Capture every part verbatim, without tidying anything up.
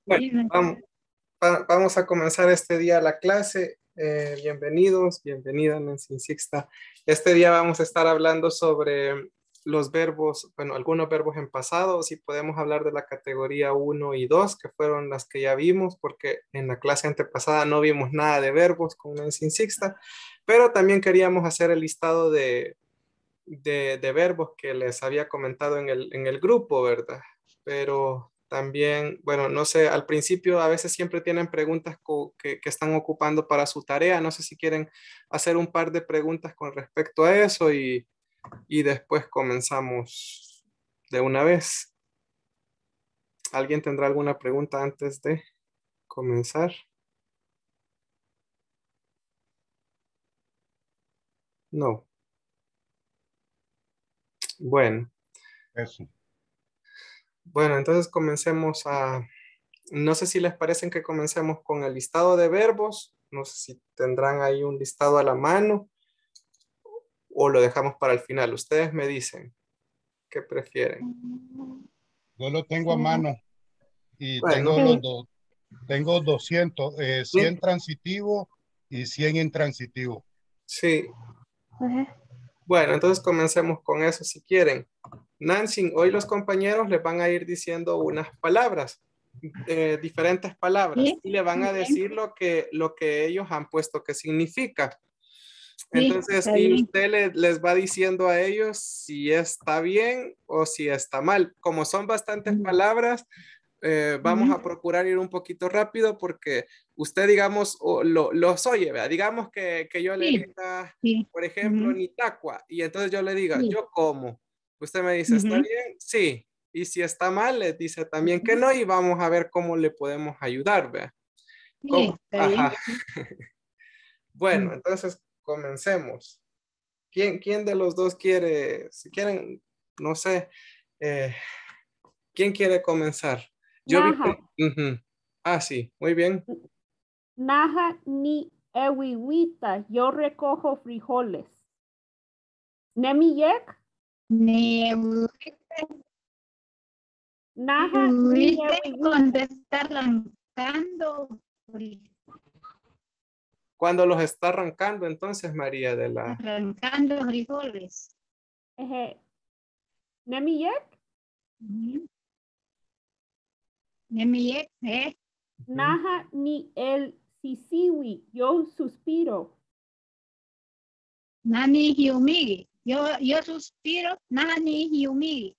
Bueno, vamos, va- vamos a comenzar este día la clase. Eh, bienvenidos, bienvenida Nancy Sixta. Este día vamos a estar hablando sobre los verbos, bueno, algunos verbos en pasado, si podemos hablar de la categoría uno y dos, que fueron las que ya vimos, porque en la clase antepasada no vimos nada de verbos con Nancy Sixta, pero también queríamos hacer el listado de, de, de verbos que les había comentado en el, en el grupo, ¿verdad? Pero también, bueno, no sé, al principio a veces siempre tienen preguntas co- que, que están ocupando para su tarea. No sé si quieren hacer un par de preguntas con respecto a eso y, y después comenzamos de una vez. ¿Alguien tendrá alguna pregunta antes de comenzar? No. Bueno, Eso. bueno, entonces comencemos a, no sé si les parecen que comencemos con el listado de verbos. No sé si tendrán ahí un listado a la mano o lo dejamos para el final. Ustedes me dicen qué prefieren. Yo lo tengo a mano y Bueno, tengo los dos. Tengo doscientos, eh, sí, cien transitivo y cien intransitivo. sí. Bueno, entonces comencemos con eso si quieren. Nancy, hoy los compañeros les van a ir diciendo unas palabras, eh, diferentes palabras, Sí, y le van muy a bien. decir lo que, lo que ellos han puesto que significa. Sí, Entonces, está y bien. usted le- les va diciendo a ellos si está bien o si está mal. Como son bastantes Ujú, palabras, eh, vamos a procurar ir un poquito rápido porque usted, digamos, o lo, los oye, ¿verdad? Digamos que, que yo le sí, diga, sí. por ejemplo, Ujú, Nitaqua, y entonces yo le diga, sí. yo como. Usted me dice, ¿está Ujú, bien? Sí. Y si está mal, le dice también que ujú, no y vamos a ver cómo le podemos ayudar, ¿verdad? sí, ¿Cómo? está bien. Ajá. Bueno, Mm. entonces comencemos. ¿Quién, quién de los dos quiere, si quieren, no sé, eh, quién quiere comenzar? Yo vi Naja, que... ujú. Ah, sí, muy bien. naja ni ewiwita, yo recojo frijoles. Nemiyek, Neurite naja ni cuando ewiwita. está arrancando, Cuando los está arrancando, entonces, María de la... arrancando frijoles. Eje, Nemiyek, Ujú. Nemi- eh, Ujú. naja ni el sisiwi, yo suspiro. Nani Hiumigi. Yo, yo suspiro, Nani Hiumigi.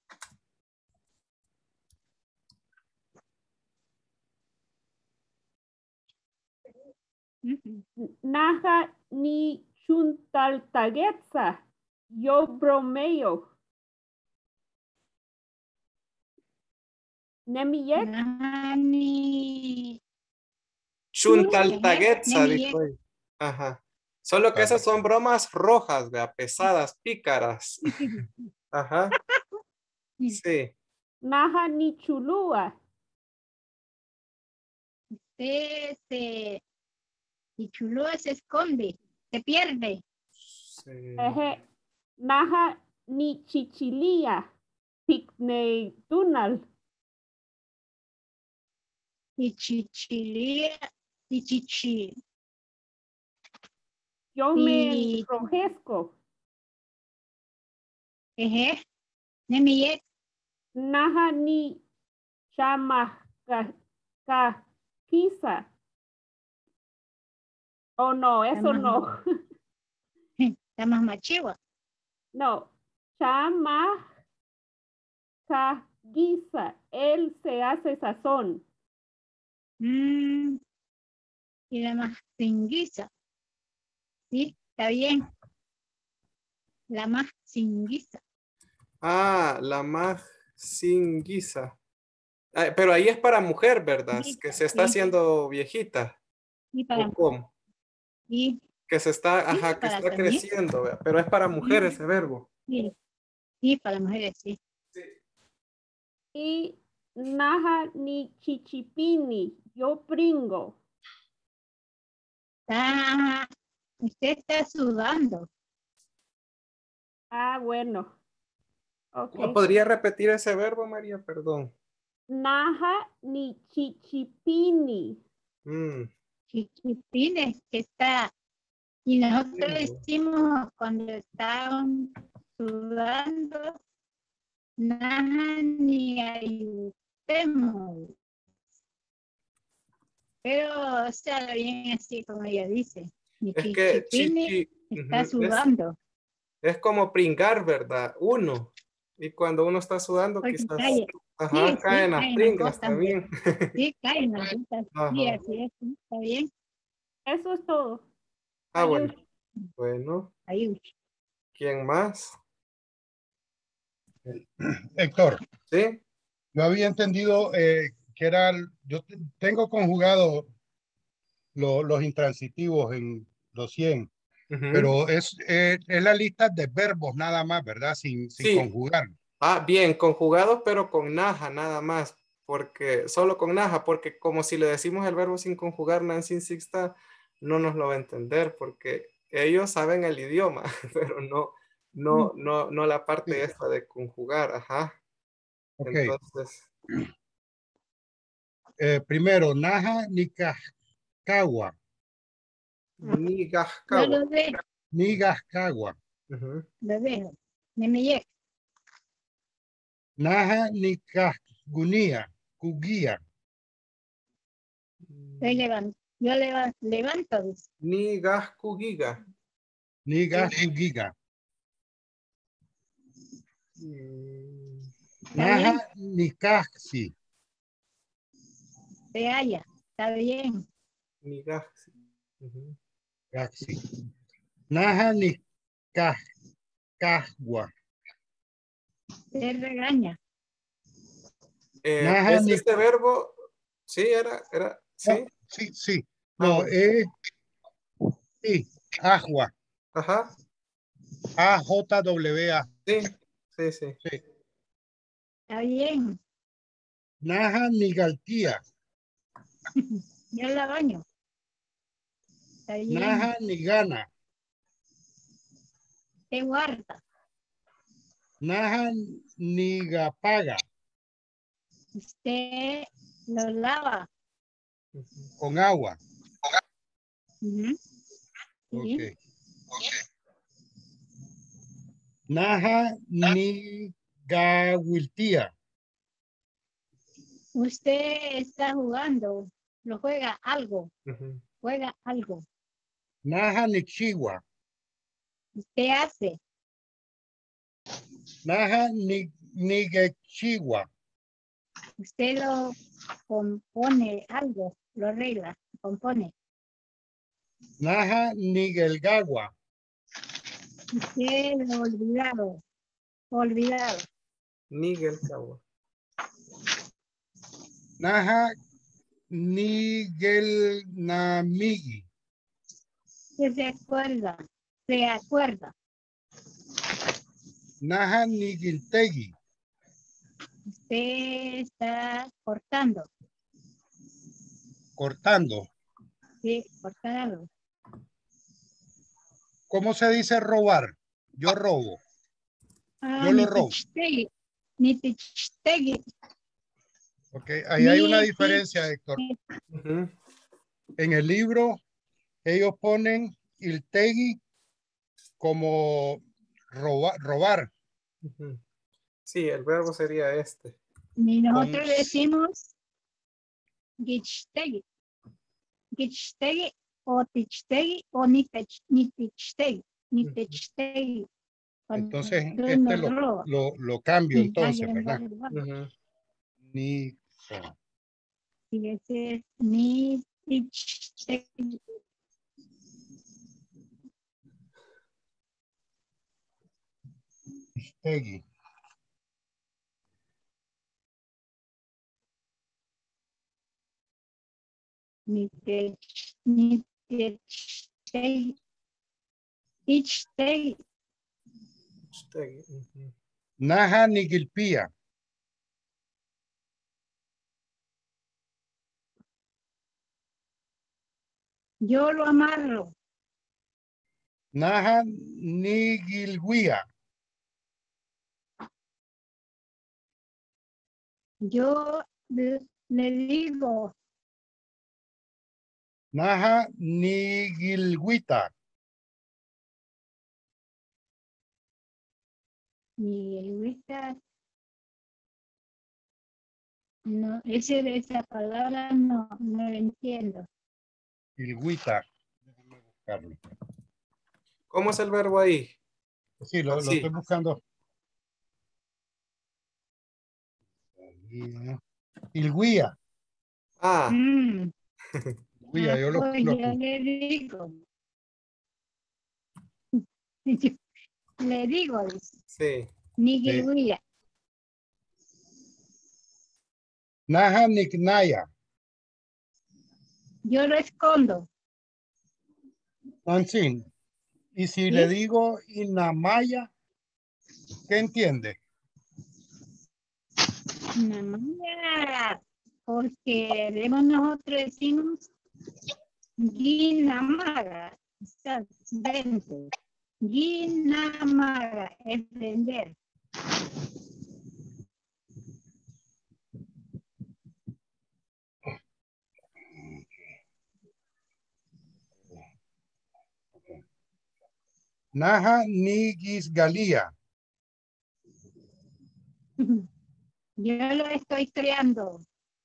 Ujú. Naja ni chuntaltagetsa, yo bromeo. Nemiyek, Nani chun, Eje, Chuntaltagetza, Nemi dijo él. Ajá. Solo que Tal- esas son bromas rojas, vea, pesadas, pícaras. Ajá, sí. naja ni chulua. se, se, y chulo se esconde, se pierde. Sí. Eje, naja ni chichilia. Picne tunal. Y chichilia, y chichi, Yo me y enrojezco. eje, Nemi Naja ni chamacaquiza. Oh, no, está eso más, no. está más machigua. No, chamacaquiza. Él se hace sazón. Mm, y la más sin guisa. Sí, está bien. La más sin guisa. Ah, la más sin guisa. Ah, pero ahí es para mujer, ¿verdad? Sí, Que se está sí, haciendo viejita. y ¿O para, cómo? y, Que se está, sí, ajá, que para está también. creciendo, ¿verdad? Pero es para mujer Mm, ese verbo. sí, sí, para mujeres, sí. Sí. Y naja ni chichipini. Yo pringo. Está, usted está sudando. Ah, bueno. Ok. ¿Cómo podría repetir ese verbo, María? Perdón. Naja ni chichipini. Mm, Chiquitines, que está. Y nosotros Chiquitines. decimos cuando estaban sudando, nada ni ayudemos. Pero, o sea, bien así como ella dice. Mi Es que chichipine chichi está ujú, es, sudando. es como pringar, ¿verdad? Uno. Y cuando uno está sudando, Porque quizás, cae. ajá, Sí, caen sí, las caen las pringas gotas de. también. Sí, caen las gotas. Sí, Ajá. así es. Sí, está bien. Eso es todo. Ah, bueno. Ayush. Bueno, Ayush. ¿quién más? Héctor, ¿Sí? yo había entendido eh, que era, el- yo te- tengo conjugado lo- los intransitivos en los cien, Ujú. pero es, eh, es la lista de verbos nada más, ¿verdad? Sin, sin Sí. conjugar. Ah, bien, conjugados, pero con naja nada más, porque solo con naja, porque como si le decimos el verbo sin conjugar, Nancy Sixta no nos lo va a entender, porque ellos saben el idioma, pero no, no, no, no la parte Sí, esta de conjugar, ajá. ok. Entonces, Eh, primero, Naja Nicascagua, ni Yo gascawa. lo dejo, Nigascagua, Ujú. lo dejo. Me me llega. Naja Nicasgunía, Cuguía, Estoy levant- Yo levanto, levanto. Dice. Ni gascugiga. Nigascugiga, Mm, Está Naja bien, Nicassi, se halla. Está bien. Ni gas. Ujú. Gaxi, Naja Nicascagua, Se regaña. Eh, Naja es Nic... este verbo, sí, era, era, No, sí. sí, sí. Ah, No, bueno. eh, sí, Ajua, Ajá, A J W A, sí, sí, sí. sí. Está bien. Naja Nigaltía, Yo la baño. Está bien. Naja Nigana, Se guarda. Naja Nigapaga, Usted lo lava. Ujú. con agua. Ujú. Ok. Sí. Naja Nigawiltía, Usted está jugando. Lo juega algo. Ujú. Juega algo. Naja Nichiwa, Usted hace. Naja Ni- Nigechiwa, Usted lo compone algo. Lo arregla. Compone. Naja Nigelgawa, Usted lo olvidado. Olvidado. Nigel Kawa. Naja Nigelnamigi, Que se acuerda. Se acuerda. Naja Nigiltegi, Usted está cortando. cortando. Sí, cortar algo. ¿Cómo se dice robar? Yo robo, Ah, yo lo ni robo. tichtegui. Ni tichtegui. Ok, ahí hay una Ni diferencia, Héctor. tichtegui. Ujú. En el libro, ellos ponen iltegi como roba- robar, Ujú. Sí, el verbo sería este. Ni con nosotros decimos gichtegui. Gichtegui o tichtegui o ni tech- ni tichtegui. Ni Ujú. tichtegui. entonces Cuando este me lo, roba. lo, lo cambio entonces, Alguien va a ¿verdad? robar. Ujú. Ni Y ese es ni tichtegui. Tegui. Ni tech- ni tichtegui. Tichtegui. Hashtag, ujú. Naja Nigilpía, Yo lo amarro. Naja Nigilguía, Yo Le, le digo, Naha nigilwita. Miguelita, no, ese, esa palabra no, no la entiendo. Ilwita. Déjame buscarlo. ¿Cómo es el verbo ahí? Sí, lo, lo estoy Así. buscando. Ilguía. Ah, Mm, Ilguía, ah, yo lo, pues lo yo puse. le digo, le digo, sí. Sí. Miguel, Naha nignaya. yo lo escondo, Nancy, y si le ¿sí? digo Inamaya, ¿qué entiende? Nada más, porque luego nosotros decimos Guinamaga, está vente. Guinamaga es vender. Naha nigisgalía. Yo lo estoy creando.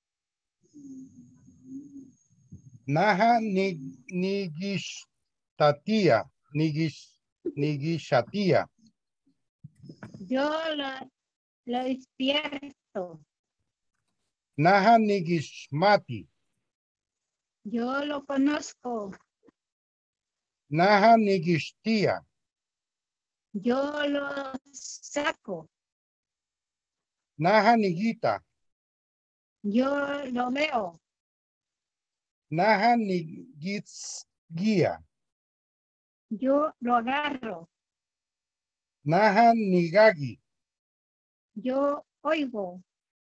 Naha ni, nigishtatia. Nigish, nigishatia. Yo lo, lo despierto. Naha nigishmati. Yo lo conozco. Naha nigishtia. Yo lo saco. Naha nigita. Yo lo veo. Naha nigitsgia. Yo lo agarro. Naha nigagi. Yo oigo.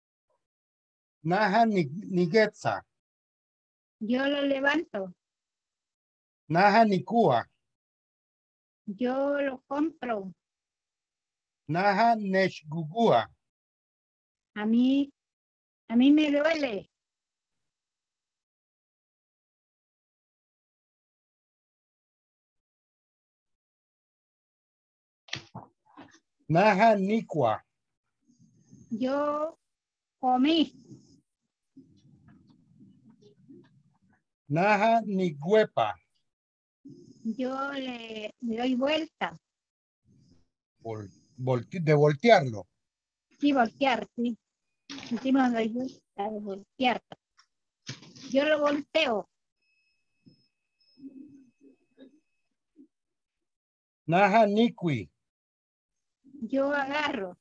Naha nigetza. Yo lo levanto. Naha nikua. Yo lo compro. Naha neshgugua. A mí, a mí me duele. Naha nikwa. Yo comí. Naha nigüepa. Yo le, le doy vuelta. Vol, volti- de voltearlo. Sí, voltear, sí. Decimos doy vuelta, de voltear. Yo lo volteo. Naha nikwi. Yo agarro.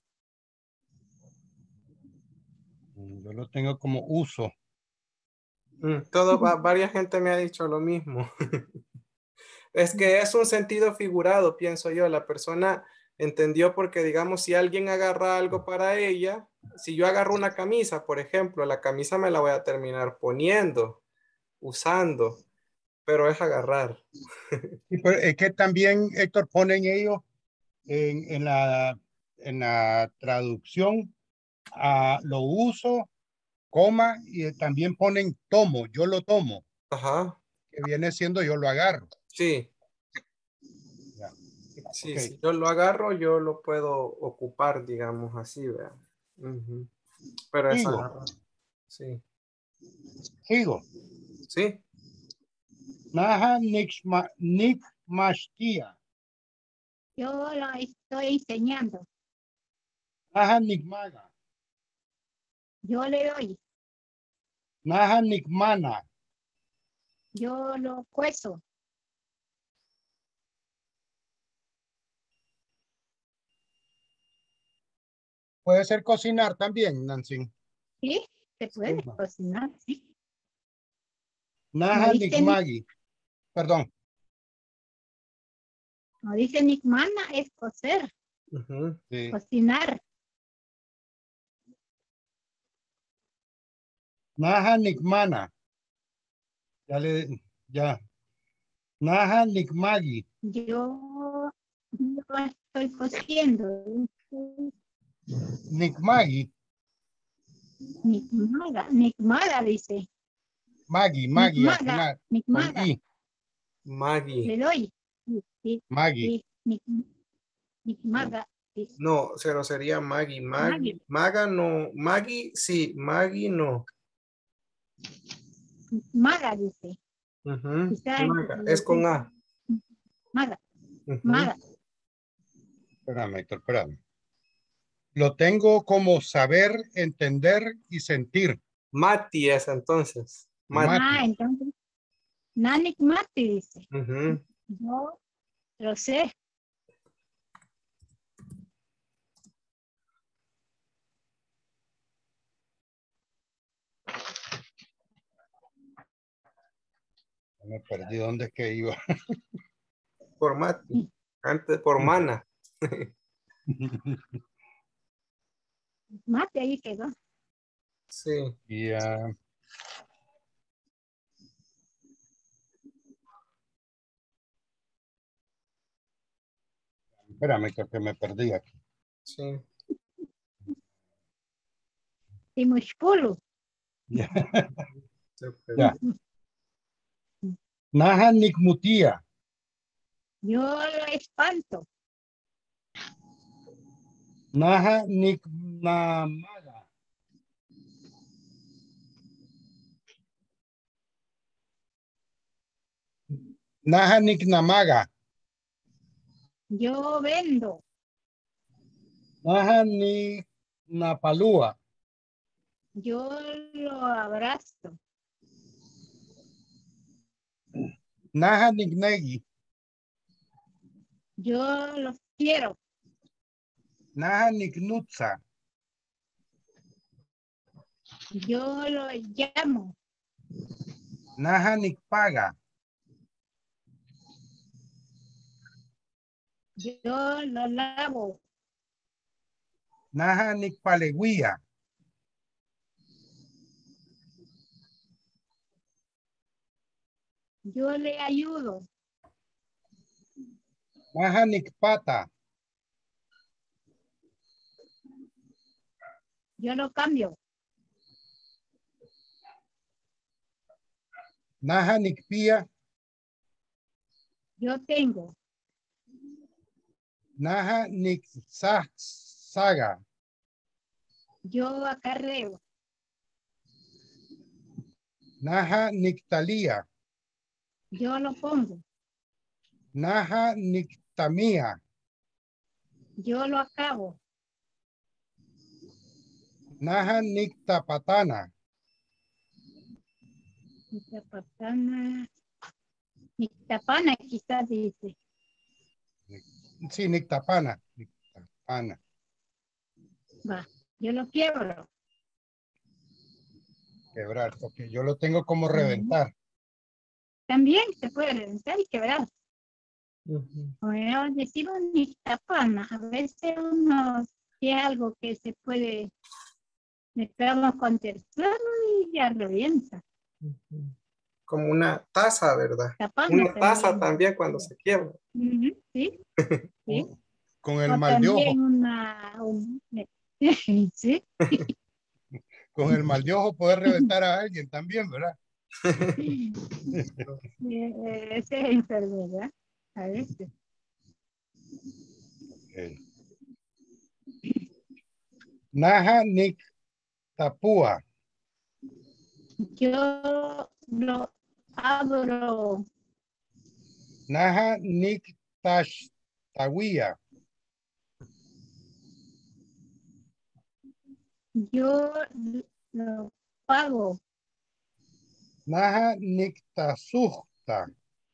Yo lo tengo como uso. Mm, todo, va- varias gente me ha dicho lo mismo. Es que es un sentido figurado, pienso yo. La persona entendió porque, digamos, si alguien agarra algo para ella, si yo agarro una camisa, por ejemplo, la camisa me la voy a terminar poniendo, usando, pero es agarrar. Y pues, es que también, Héctor, ponen ellos en, en la, en la traducción, a lo uso, coma, y también ponen tomo, yo lo tomo, Ajá, que viene siendo yo lo agarro. sí, Ya. sí, Ok, si yo lo agarro, yo lo puedo ocupar, digamos así, ¿verdad? Ujú. Pero es sigo, agarrar, sí, sigo. sí, Naha nikma, nikmashtia. Yo lo estoy enseñando. Naha nikmaga. Yo le doy. Naha nikmana. Yo lo cuezo. Puede ser cocinar también, Nancy. ¿Sí? Se puede Sí. cocinar, sí. No Naha dice, ni- nikmagi. Perdón. no dice Nickmana, es cocer, ujú. Sí. cocinar. Naha nikmana. Ya le, ya. Naha nikmagi. Yo lo estoy cociendo. Nikmagi. Nicmaga, Nicmaga dice. Maggie, Maggie al Nicmaga, final. Con Nicmaga. I. Maggie. Le doy. Sí, sí, Maggie. sí, Nic- Nicmaga. Sí. No, pero sería Maggie. Maggie. Maggie. Maga no. Maggie, sí. Maggie no. Maga dice. Ujú. Quizá en- Maga. Es con A. Maga, Ujú. Maga. Espérame, Héctor, espérame. Lo tengo como saber, entender y sentir. Mati es entonces. Mati. Mati. Ah, entonces, Nanik Mati dice. Ujú. Yo lo sé. Me perdí dónde es que iba. Por Mati. Antes por Mana. Mate ahí quedó. Sí. Y ah, espérame, Héctor, que me perdí aquí. Sí. Timushpulu. Ya. Se fue. Ya. Naja Nikmutia. Yo lo espanto. Naja Niknamaga. Naja Niknamaga. Yo vendo. Naja Niknapalua. Yo lo abrazo. Naja Niknegi. Yo los quiero. Naja Niknutsa. Yo lo llamo. Naja Nikpaga. Yo lo lavo. Naja Nikpaleguía. Yo le ayudo. Naja Nikpata. Yo lo cambio. Naja Nikpia. Yo tengo. Naja Niksaga. Yo acarreo. Naja Niktalia. Yo lo pongo. Naja Niktamia. Yo lo acabo. Naja Niktapatana. Nictapana. Nictapana quizás dice. Sí, Niktapana. Niktapana. Va. Yo lo quiebro. Quebrar. Ok, yo lo tengo como reventar. También se puede reventar y quebrar. Ujú. Bueno, decimos nictapana. A veces uno tiene algo que se puede mezclarlo con tercero y ya revienta. Ujú. Como una taza, ¿verdad? Tapana Una taza también. también cuando se quiebra. Ujú, sí, sí. Con el O mal de ojo. también una... un- sí. Con el mal de ojo poder reventar a alguien también, ¿verdad? Eh, Esa es enfermedad. A veces. Okay. Naja Niktapua. Yo lo abro. Naja Niktashtawiya. Yo lo pago. Naja Niktasukta.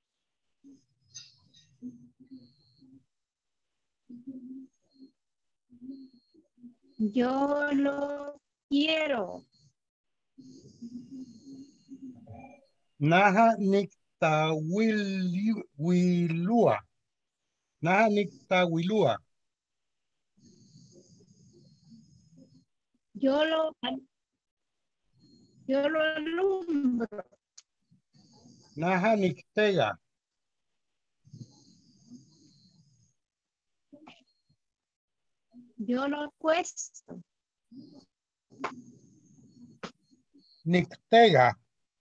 Yo lo quiero. Naja Niktawilua. Naja Niktawilua. Yo lo, yo lo alumbro. Naja Niktega. Yo lo acuesto. nictega.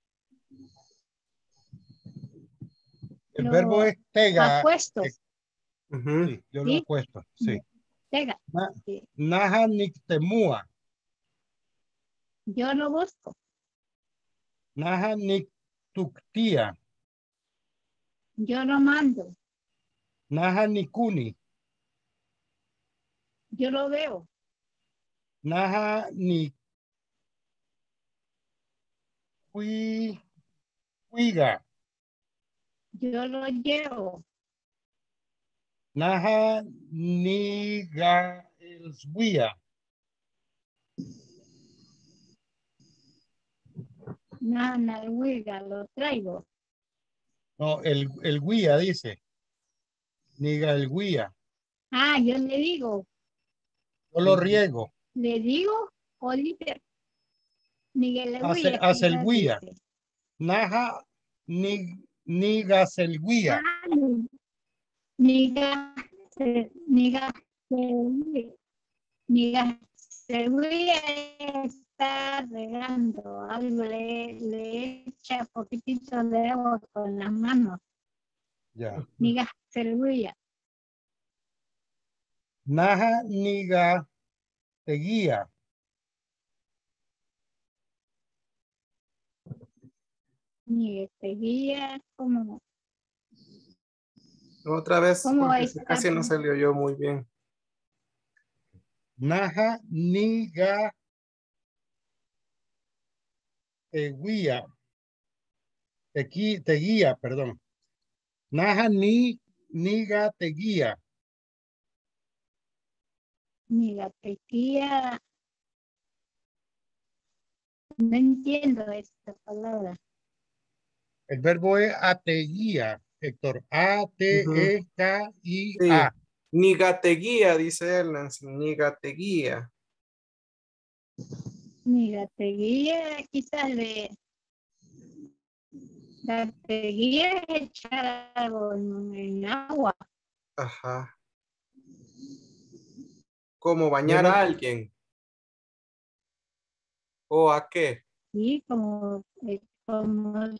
El Lo verbo es tega. apuesto. Eh, Ujú. sí, yo lo ¿Sí? he puesto. Sí. Tega. Na- Sí. Naja nictemua. Yo lo busco. Naja nictuctia. Yo lo mando. Naja nicuni. Yo lo veo. Naja ni cui- cuiga. Yo lo llevo. Naja niga elswia. Nana, huiga, lo traigo. No, el, el guía dice. Niga el guía. Ah, yo le digo. Yo lo riego. Le digo, Oliver. Miguel le Hace, huía, hace el quizás guía. dice. Naja ni, nigas el guía. Ah, Niga, se- niga, se- niga, se huía, está regando algo, le, le echa poquitito de agua con las manos. Ya. Niga, se huía. Naja niga te guía. Ni seguía como, Otra vez, como porque se- está. casi no se le oyó muy bien. Naja niga te guía. Te, gui- te guía, perdón. Naja ni niga te guía. Ni la tequía. No entiendo esta palabra. El verbo es ateguía, Héctor. A T Ujú. E K I Sí. A. Ni gateguía, dice él, Nancy. Ni gateguía. Ni la tequía, quizás le. La tequía es echar algo en, en agua. Ajá. Como Yo bañar lo, a alguien. ¿O a qué? Sí, como, eh, como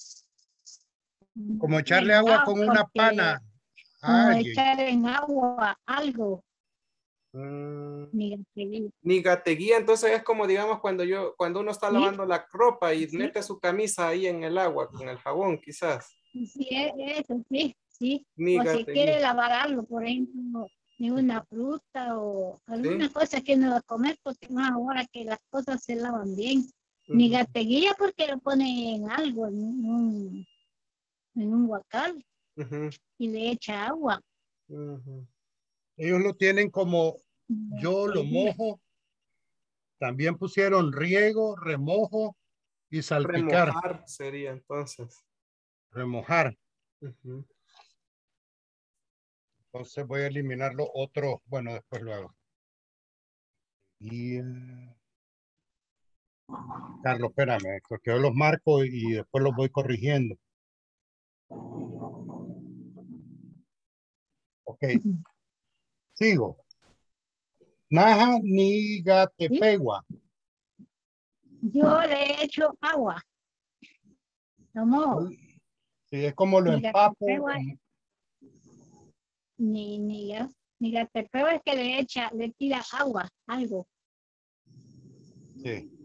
como echarle en agua agua, con una porque pana a como alguien. echar en agua algo, Mm, mira, sí, ni gateguía, entonces es como digamos cuando yo, cuando uno está sí, lavando la ropa y sí, mete su camisa ahí en el agua con el jabón, quizás. sí, e- eso, sí, sí. Ni O si quiere gateguía. lavar algo, por ejemplo, de una fruta o ¿Sí? alguna cosa que no va a comer, porque más ahora que las cosas se lavan bien. Ni Ujú, gateguía porque lo pone en algo, en un, en un guacal ujú, y le echa agua. ujú. Ellos lo tienen como yo lo Gateguía. mojo. También pusieron riego, remojo y salpicar. Remojar sería entonces. Remojar. Ujú. Entonces voy a eliminar lo otro. Bueno, después lo hago. Y, eh, Carlos, espérame, porque yo los marco y después los voy corrigiendo. Ok, sigo. Naja ni ¿Sí? gatepegua. Yo le echo agua, lo mojo, Sí, es como lo ni empapo. gatepeo, en- ni, ni, ni gatepeo es que le echa, le tira agua, algo. Sí.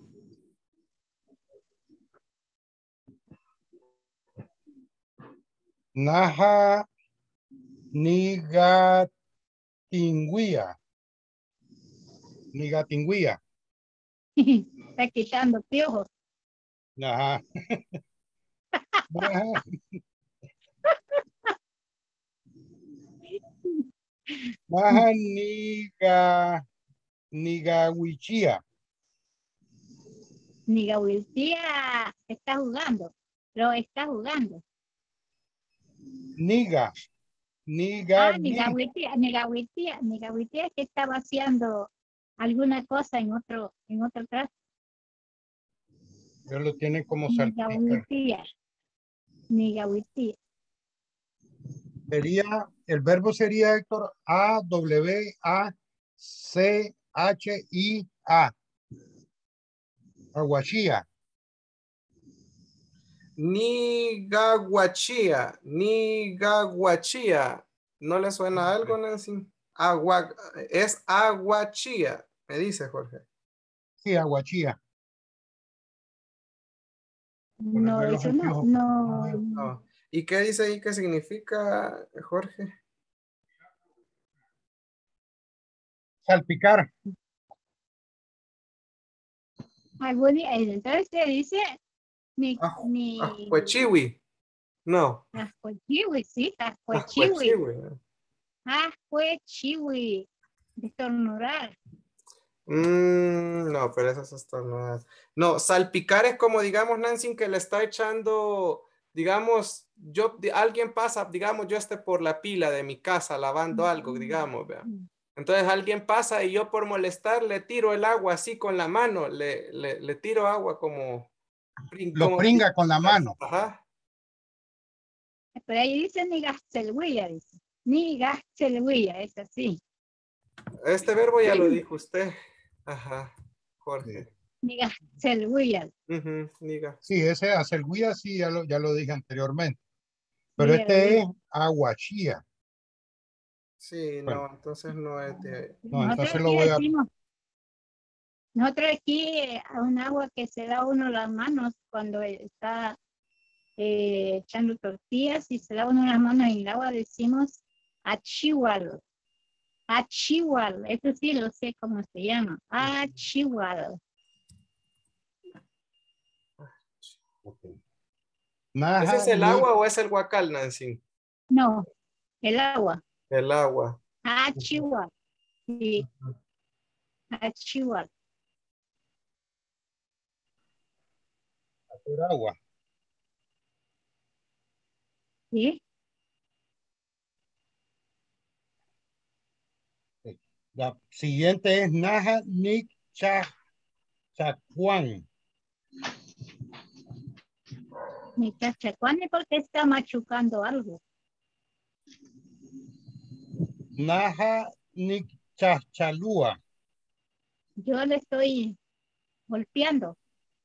Naja ni gatinguía. Ni gatinguía. Está quitando piojos. Ajá. Naja, naja ni ga, ni gawichía. Ni Gaviltía está jugando, lo está jugando. Niga. Ni Ah, ni gagui. Gaviltía, ni Gaviltía, ni Gaviltía que está vaciando alguna cosa en otro, en otro traste. Ellos lo tienen como Ni salpicar. Gaviltía, ni Gaviltía. Sería, el verbo sería, Héctor, A, W, A, C, H, I, A. Aguachía. Nigaguachía, Nigaguachía. ¿No le suena algo, Nancy? Agua, es aguachía, me dice Jorge. Sí, aguachía. No, Ponerme los eso no, anteojos. no. No. ¿Y qué dice ahí que significa, Jorge? Salpicar. Algún día, entonces se dice ni, Aju- ni, Ajuechiwi. No. Tascuechiwi, sí, tascuechiwi, Ajuechiwi. tascuechiwi, de estornudar. Mm, no, pero esas están no. No, salpicar es como, digamos, Nancy, que le está echando, digamos, yo, di- alguien pasa, digamos, yo esté por la pila de mi casa lavando algo, digamos, vea. Entonces alguien pasa y yo por molestar le tiro el agua así con la mano, le, le, le tiro agua como, prin- Lo como, pringa con la mano. ajá. Pero ahí dice ni gastelhuilla, dice. Ni gastelhuilla, es así. Este verbo ya lo dijo usted. Ajá, Jorge. Ni gastelhuilla. Ujú, diga. Sí, ese acelguía sí, ya lo, ya lo dije anteriormente. Pero este es aguachía. Sí, Bueno, no, entonces no es de... no, Nosotros entonces lo aquí voy a... decimos, nosotros aquí eh, a un agua que se da uno las manos cuando está eh, echando tortillas y se da uno las manos en el agua, decimos achihual. Achihual, eso sí lo sé cómo se llama. Achihual. Okay. ¿Ese Naja, es el ni, agua o es el guacal, Nancy? No, el agua. El agua. Achihual. Sí, achihual. hacer agua. ¿Sí? Sí. La siguiente es Naja, Nick, Cha, Chacuán. Mi cachacuane porque está machucando algo. Naja, Nick, Chachalúa. Yo le estoy golpeando.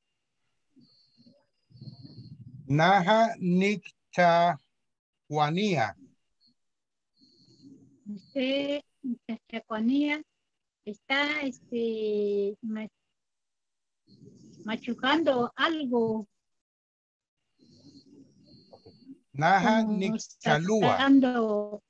Naja, Nick, Chacuanía. Usted, mi cachacuanía, está este, ma- machucando algo, Naja, como Nick, Chalúa. sacando,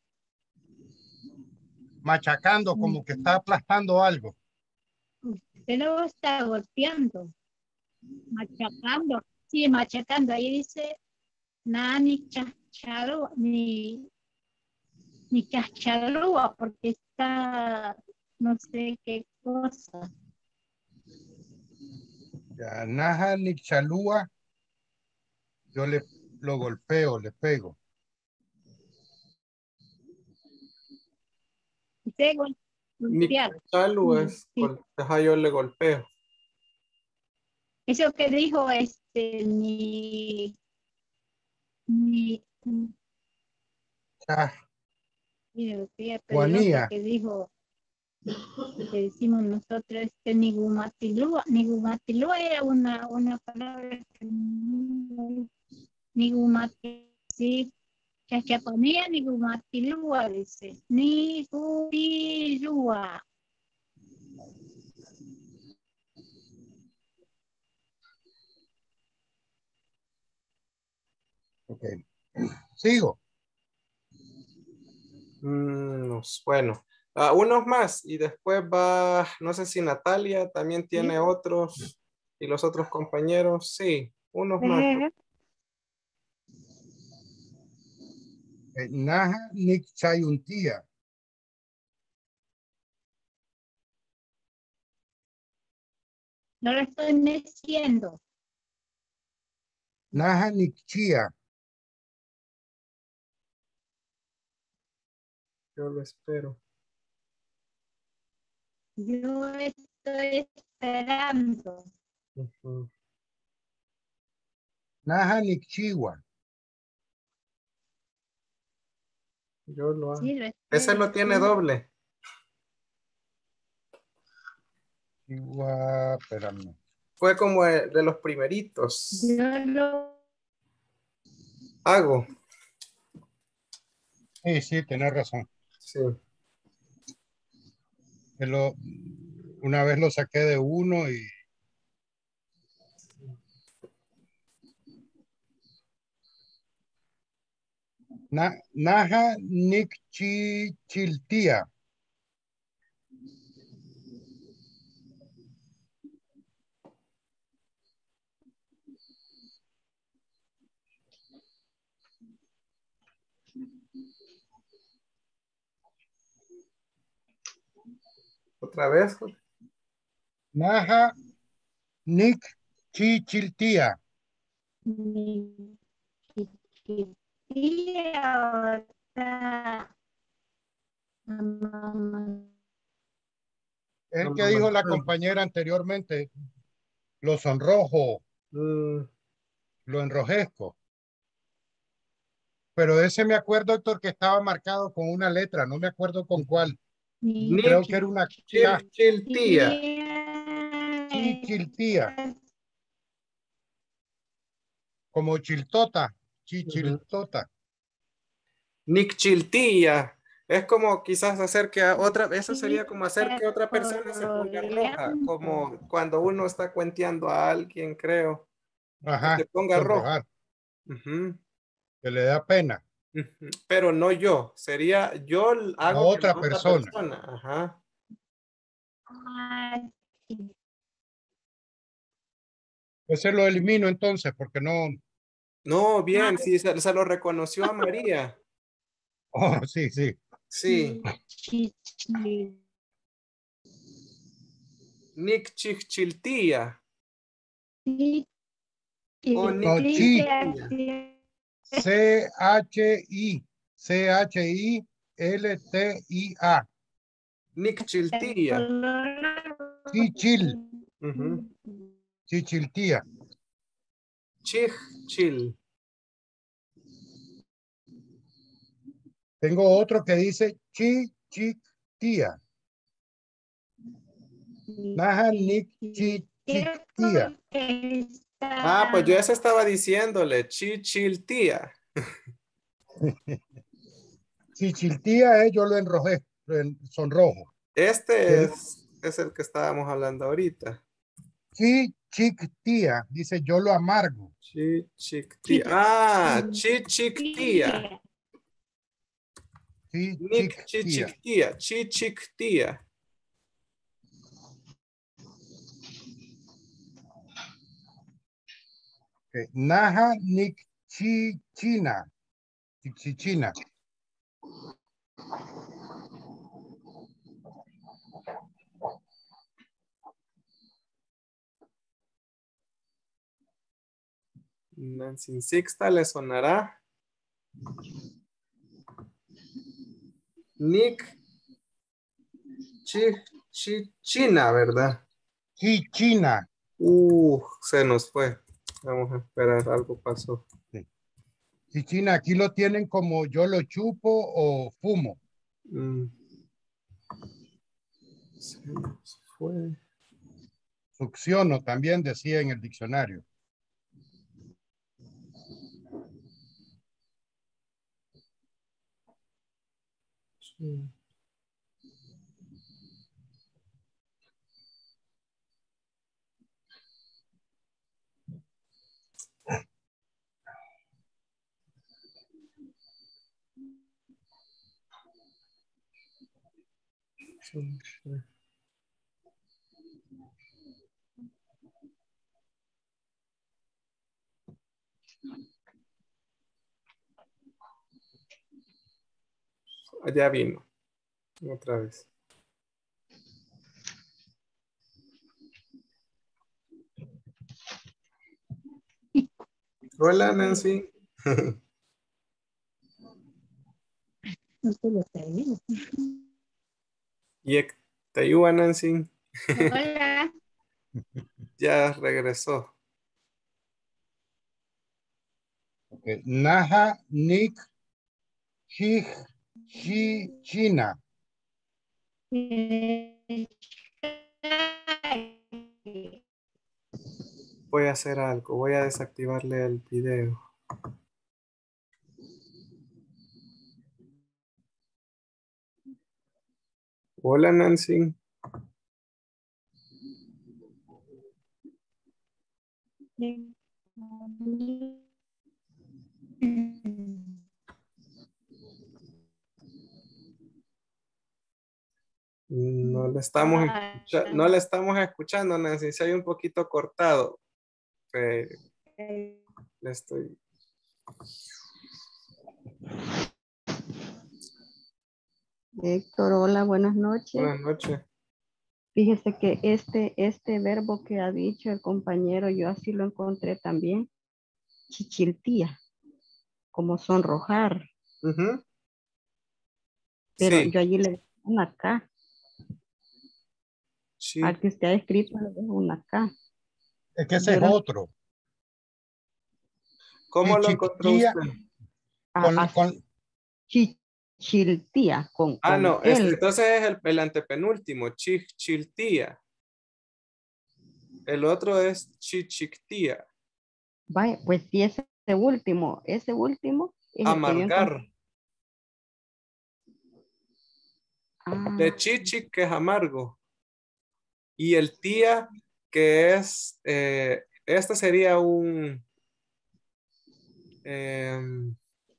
Machacando, como que está aplastando algo. usted lo está golpeando, machacando. Sí, machacando. Ahí dice, nada, ni chacharo, ni, ni chacharúa, porque está, no sé qué cosa. Ya, Naja, Nick, Chalúa. Yo le lo golpeo, le pego. Usted gol- Mi golpear. chalu Mm, es, sí. gol- ajá, yo le golpeo. Eso que dijo, este, ni, ni, mire, usted ya perdió el otro Chacuanía. que dijo, que decimos nosotros, este, nigumatilúa. Nigumatilúa era una, una palabra que no- nigumatilúa, sí, chachaponía, nigumatilúa, dice, nigumatilúa. Ok. Sigo. Mm, no, bueno, ah, unos más y después va, no sé si Natalia también ¿Sí? tiene otros y los otros compañeros, sí, unos más. Eh, Naja, Nick, Chayuntía. No lo estoy meciendo. Naja, Nick, Chía. Yo lo espero. Yo estoy esperando. Ujú. Naja, Nick, Chihuahua. Yo lo hago. Sí, lo Ese estoy, lo tiene sí. doble. Chihuahua, espérame. Fue como de, de los primeritos. Yo lo Hago. Sí, sí, tenés razón. Sí. Que lo, una vez lo saqué de uno y Na, Naja Nikchichiltía. Otra vez. Naja Nikchichiltía. Mi chiquitilla está mamá. El que dijo la Amamantando. compañera anteriormente, lo sonrojo, Mm, lo enrojezco. Pero de ese me acuerdo, Héctor, que estaba marcado con una letra, no me acuerdo con cuál. Mi Creo Nick que era una K, Chilchiltía. chichiltía, como chiltota, Ujú. chichiltota. Nick Chiltía. Es como quizás hacer que a otra, eso sería como hacer chiquitilla que otra persona se ponga roja, coloreando. como cuando uno está cuenteando a alguien, creo, que se Ajá, ponga rojo. sonrojar, Ujú, que le da pena ujú. Pero no yo, sería yo a hago que la otra otra persona. persona. Ajá. Ay, sí. Ese lo elimino entonces, porque no. No, bien, Ay, sí, se, se lo reconoció a María. Oh, sí, sí. Sí, chichi- Nick Chiltía o Nick No, chi, chiquitilla, Chiltía. sí. C H I, C H I L T I A. Nick Chiltía. Color Chichil, Ujú. chichiltía. Chich Chil. Tengo otro que dice chichitía. Naja nik chichitía. Ah, pues yo Está eso estaba diciéndole, Chichiltía. Chichiltía es yo lo enrojé, lo en- sonrojo. Este El es, es el que estábamos hablando ahorita. chichictía dice yo lo amargo. Chichictía. Ah, Chichictía. chiquitilla. Nick Chichictía. Chichictía. Chichictía. Okay. Naja nik chichina. Chichichina. Nancy Sixta le sonará. Nick Chichina, ¿verdad? Chichina. Uh, se nos fue. Vamos a esperar, algo pasó. Sí. Chichina, aquí lo tienen como yo lo chupo o fumo. Mm. Se nos fue. Succiono también decía en el diccionario. Sí. Sí, sí. Ya vino. Otra vez. Hola, Nancy. No te lo termino. Y te ayuda, Nancy. Hola. Ya regresó. Okay. Naja nik chich chichina. Voy a hacer algo. Voy a desactivarle el video. Hola, Nancy. No le estamos escucha- no le estamos escuchando, Nancy. Se hay un poquito cortado. Eh, le estoy. Héctor, hola, buenas noches. Buenas noches. Fíjese que este, este verbo que ha dicho el compañero, yo así lo encontré también, chichiltía, como sonrojar, Ujú. pero Sí. yo allí le dejo una K, Sí. al que usted ha escrito le dejo una K. Es que ese Yo es lo- otro. ¿Cómo lo encontró Chichiltía usted? a- con, a- con, chichiltía, con, Ah, con no, este, L. entonces es el, el antepenúltimo, chichiltía. El otro es chichictía. Vaya, pues sí, ese último, ese último es el que yo encontré. Amargar. Ah, De chichic, que es amargo. Y el tía, que es, eh, este sería un, em,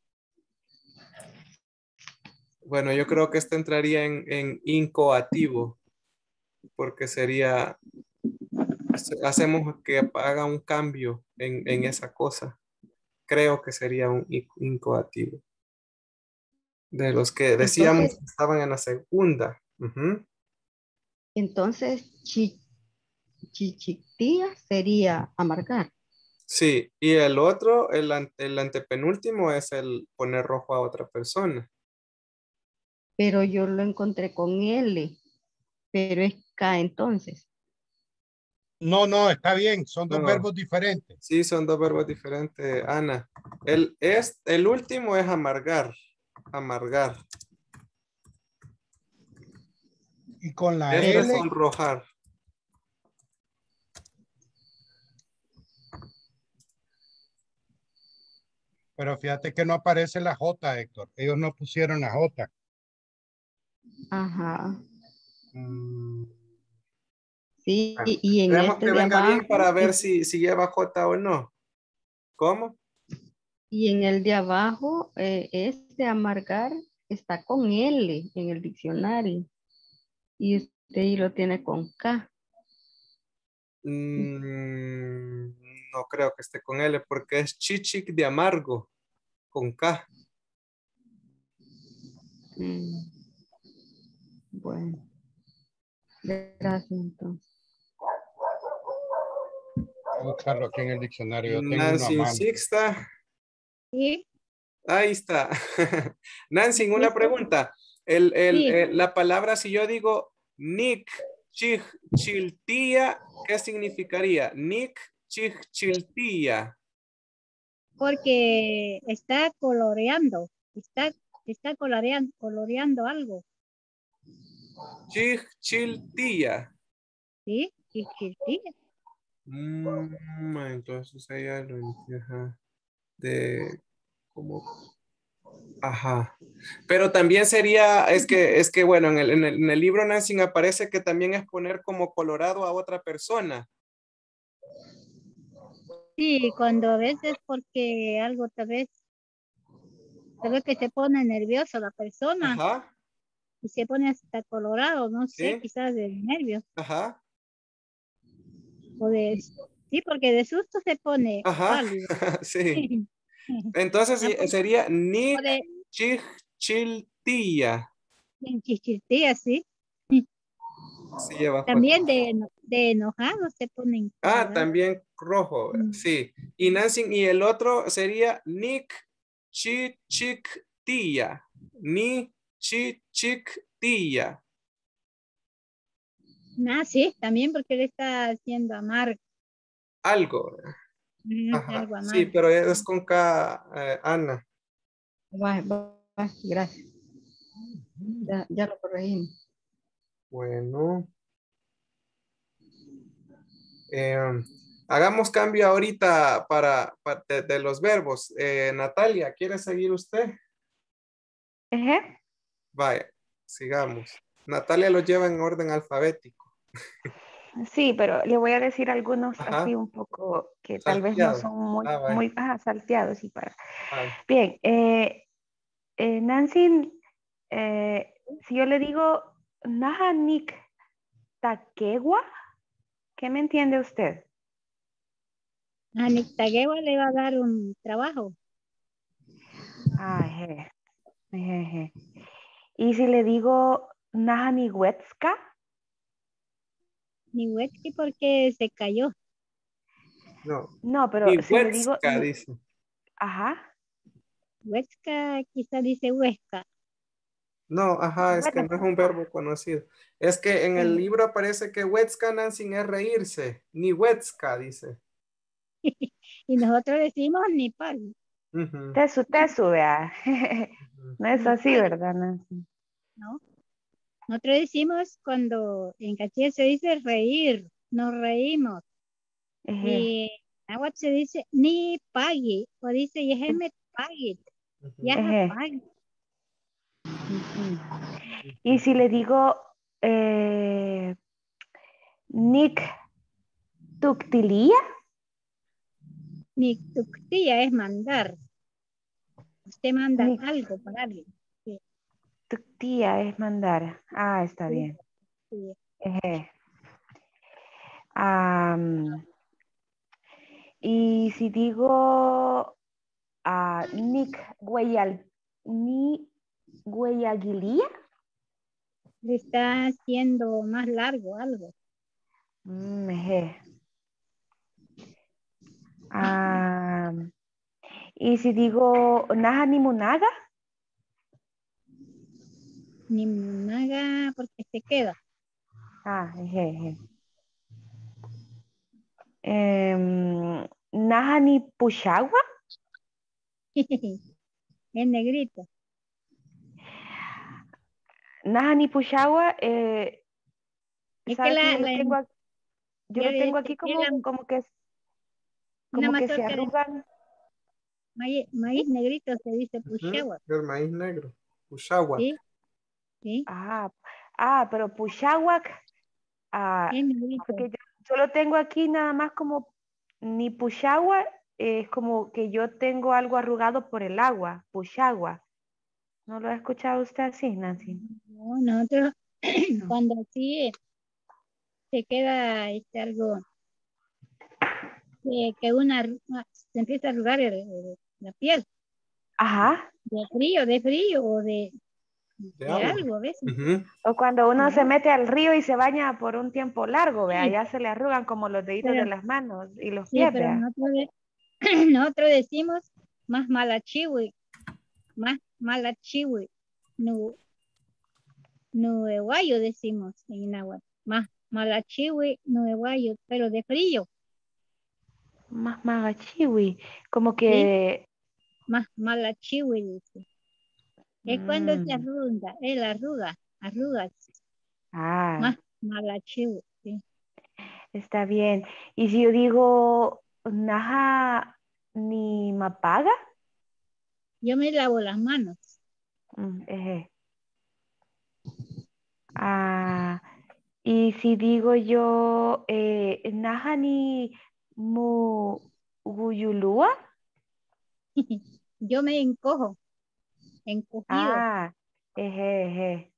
bueno, yo creo que este entraría en, en incoativo, porque sería, hacemos que haga un cambio en, en esa cosa. Creo que sería un in- incoativo. De los que decíamos entonces, que estaban en la segunda. Ujú. entonces, chi, chichiltía sería amargar. Sí, y el otro, el, an- el antepenúltimo es el poner rojo a otra persona. Pero yo lo encontré con L, pero es K entonces. no, no, está bien, son dos No, verbos diferentes. sí, son dos verbos diferentes, Ana. El, es, el último es amargar, amargar. Y con la Este es L, sonrojar. pero fíjate que no aparece la J, Héctor. Ellos no pusieron la J. Ajá. Mm, Sí, bueno, y en esperemos este que de venga bien abajo, para ver es- si, si lleva J o no. ¿Cómo? y en el de abajo, eh, este amargar está con L en el diccionario. Y usted ahí lo tiene con K. Mm, no creo que esté con L porque es chichic de amargo, con K. Mm, bueno, gracias entonces. Voy a buscarlo aquí en el diccionario. Yo tengo uno a Nancy mano. Sixta. Sí, Ahí está. Nancy, una listo. pregunta. El, el, Sí, eh, la palabra, si yo digo Nick Chig Chiltía, ¿qué significaría? Nick Chig Chiltía. porque está coloreando, está, está coloreando, coloreando algo, Chig Chiltía. ¿sí? Sí, sí, sí. Mm, entonces ella lo entiende. Ajá. De como. Ajá. Pero también sería, es que, es que bueno, en el, en el, en el libro Nancy aparece que también es poner como colorado a otra persona. Sí, cuando a veces porque algo tal vez, tal vez que se pone nervioso la persona Ajá. y se pone hasta colorado, no sé, Sí. quizás de nervios Ajá. o de, sí, porque de susto se pone Ajá. pálido. Sí. Entonces Ah, sí, pues, sería o Nick de Chiltía. en chichiltía, sí. Sí, lleva J. También de, eno- de enojados se ponen Ah, colorados. también rojo. Mm. Sí. Y Nancy, y el otro sería Nick Chichictía. Ni Chichictía. Ah, sí, también porque él está haciendo amargo, Algo. ujú, Ajá. algo Sí, amargo. pero es con K, eh, Ana. Va, va, va, gracias. Ya, ya lo corregimos. Bueno. Eh, hagamos cambio ahorita para, para- de, de los verbos. Eh, Natalia, ¿quiere seguir usted? Ajá. Vaya, sigamos. Natalia lo lleva en orden alfabético. Sí, pero le voy a decir algunos Ajá. así un poco que tal vez no Salteado. son muy, Ah, vaya. muy ajá, salteados. Y para... Vale. Bien, eh, eh, Nancy, eh, si yo le digo Nahanik Takewa, ¿qué me entiende usted? A Nictaguewa le va a dar un trabajo. Ah, je, je, je. Y si le digo Nahaniwetska, Ni Huesque porque se cayó. No. no, pero Y si le digo, Huesca, dice. ajá, Huesca quizá dice Huesca. No, ajá, es que bueno, no es un verbo conocido. Es que en el eh, libro aparece que Huesca, Nancy, es reírse. Ni Huesca, dice. Y nosotros decimos ni pal. Ujú, tesu, tesu, vea. ujú. No es Ni así, pal, ¿verdad, Nancy? ¿no? Nosotros decimos cuando en cachilla se dice reír, nos reímos. Eje. Y en náhuatl se dice ni pague, o dice yejeme pague, Ujú. yaja Eje. pague. Ujú. Y si le digo eh, Nick Tuctilía, Ni tuctilla es mandar. Usted manda Nick algo para alguien. Sí, Tuctía es mandar. Ah, está sí, bien. sí. Eje. Am, y si digo ah, Nick Guayal, ni Guayaguilía, Le está haciendo más largo algo. mm, eje. Am, y si digo Naja ni Munaga, Ni monaga porque se queda. ah, eje, eje. Em, Naja ni Pushagua, Es negrito. Naja ni Pushagua, eh, Es que sabes que la, yo lo la tengo, ac- yo ya lo tengo de, aquí de la, como, como que, una como que se mazorca de arrugan. maíz, maíz negrito se dice Ujú. pushawak. El maíz negro. Ushahuac. Sí, sí, Ah, ah, pero Pushahuac, ah, es negrito. porque yo, yo lo tengo aquí nada más como ni Pushagua, es como que yo tengo algo arrugado por el agua, Pushagua. ¿No lo ha escuchado usted así, Nancy? No, nosotros No. cuando así se queda este algo que, que una arru- se empieza a arrugar el- el- la piel Ajá. de frío, de frío o de, De de agua. algo a veces. Ujú. O cuando uno ¿No? se mete al río y se baña por un tiempo largo, vea, Sí, ya se le arrugan como los deditos de pero, las manos y los sí, pies, pero vea. nosotros, de- nosotros decimos más malachiwi, más malachiwi, no, nueguayo decimos en náhuatl, más malachiwi, nueguayo, pero de frío, Más magachiwi, como ¿sí? que... Más malachiwi dice. Es cuando se mm, arruga, él arruga, arrugas, ah, más malachiwi, ¿sí? está bien. Y si yo digo naja ni mapaga, Yo me lavo las manos. mm, eje. Ah, y si digo yo eh, naja ni muguyulúa, Yo me encojo, encogido. ah, eje, eje.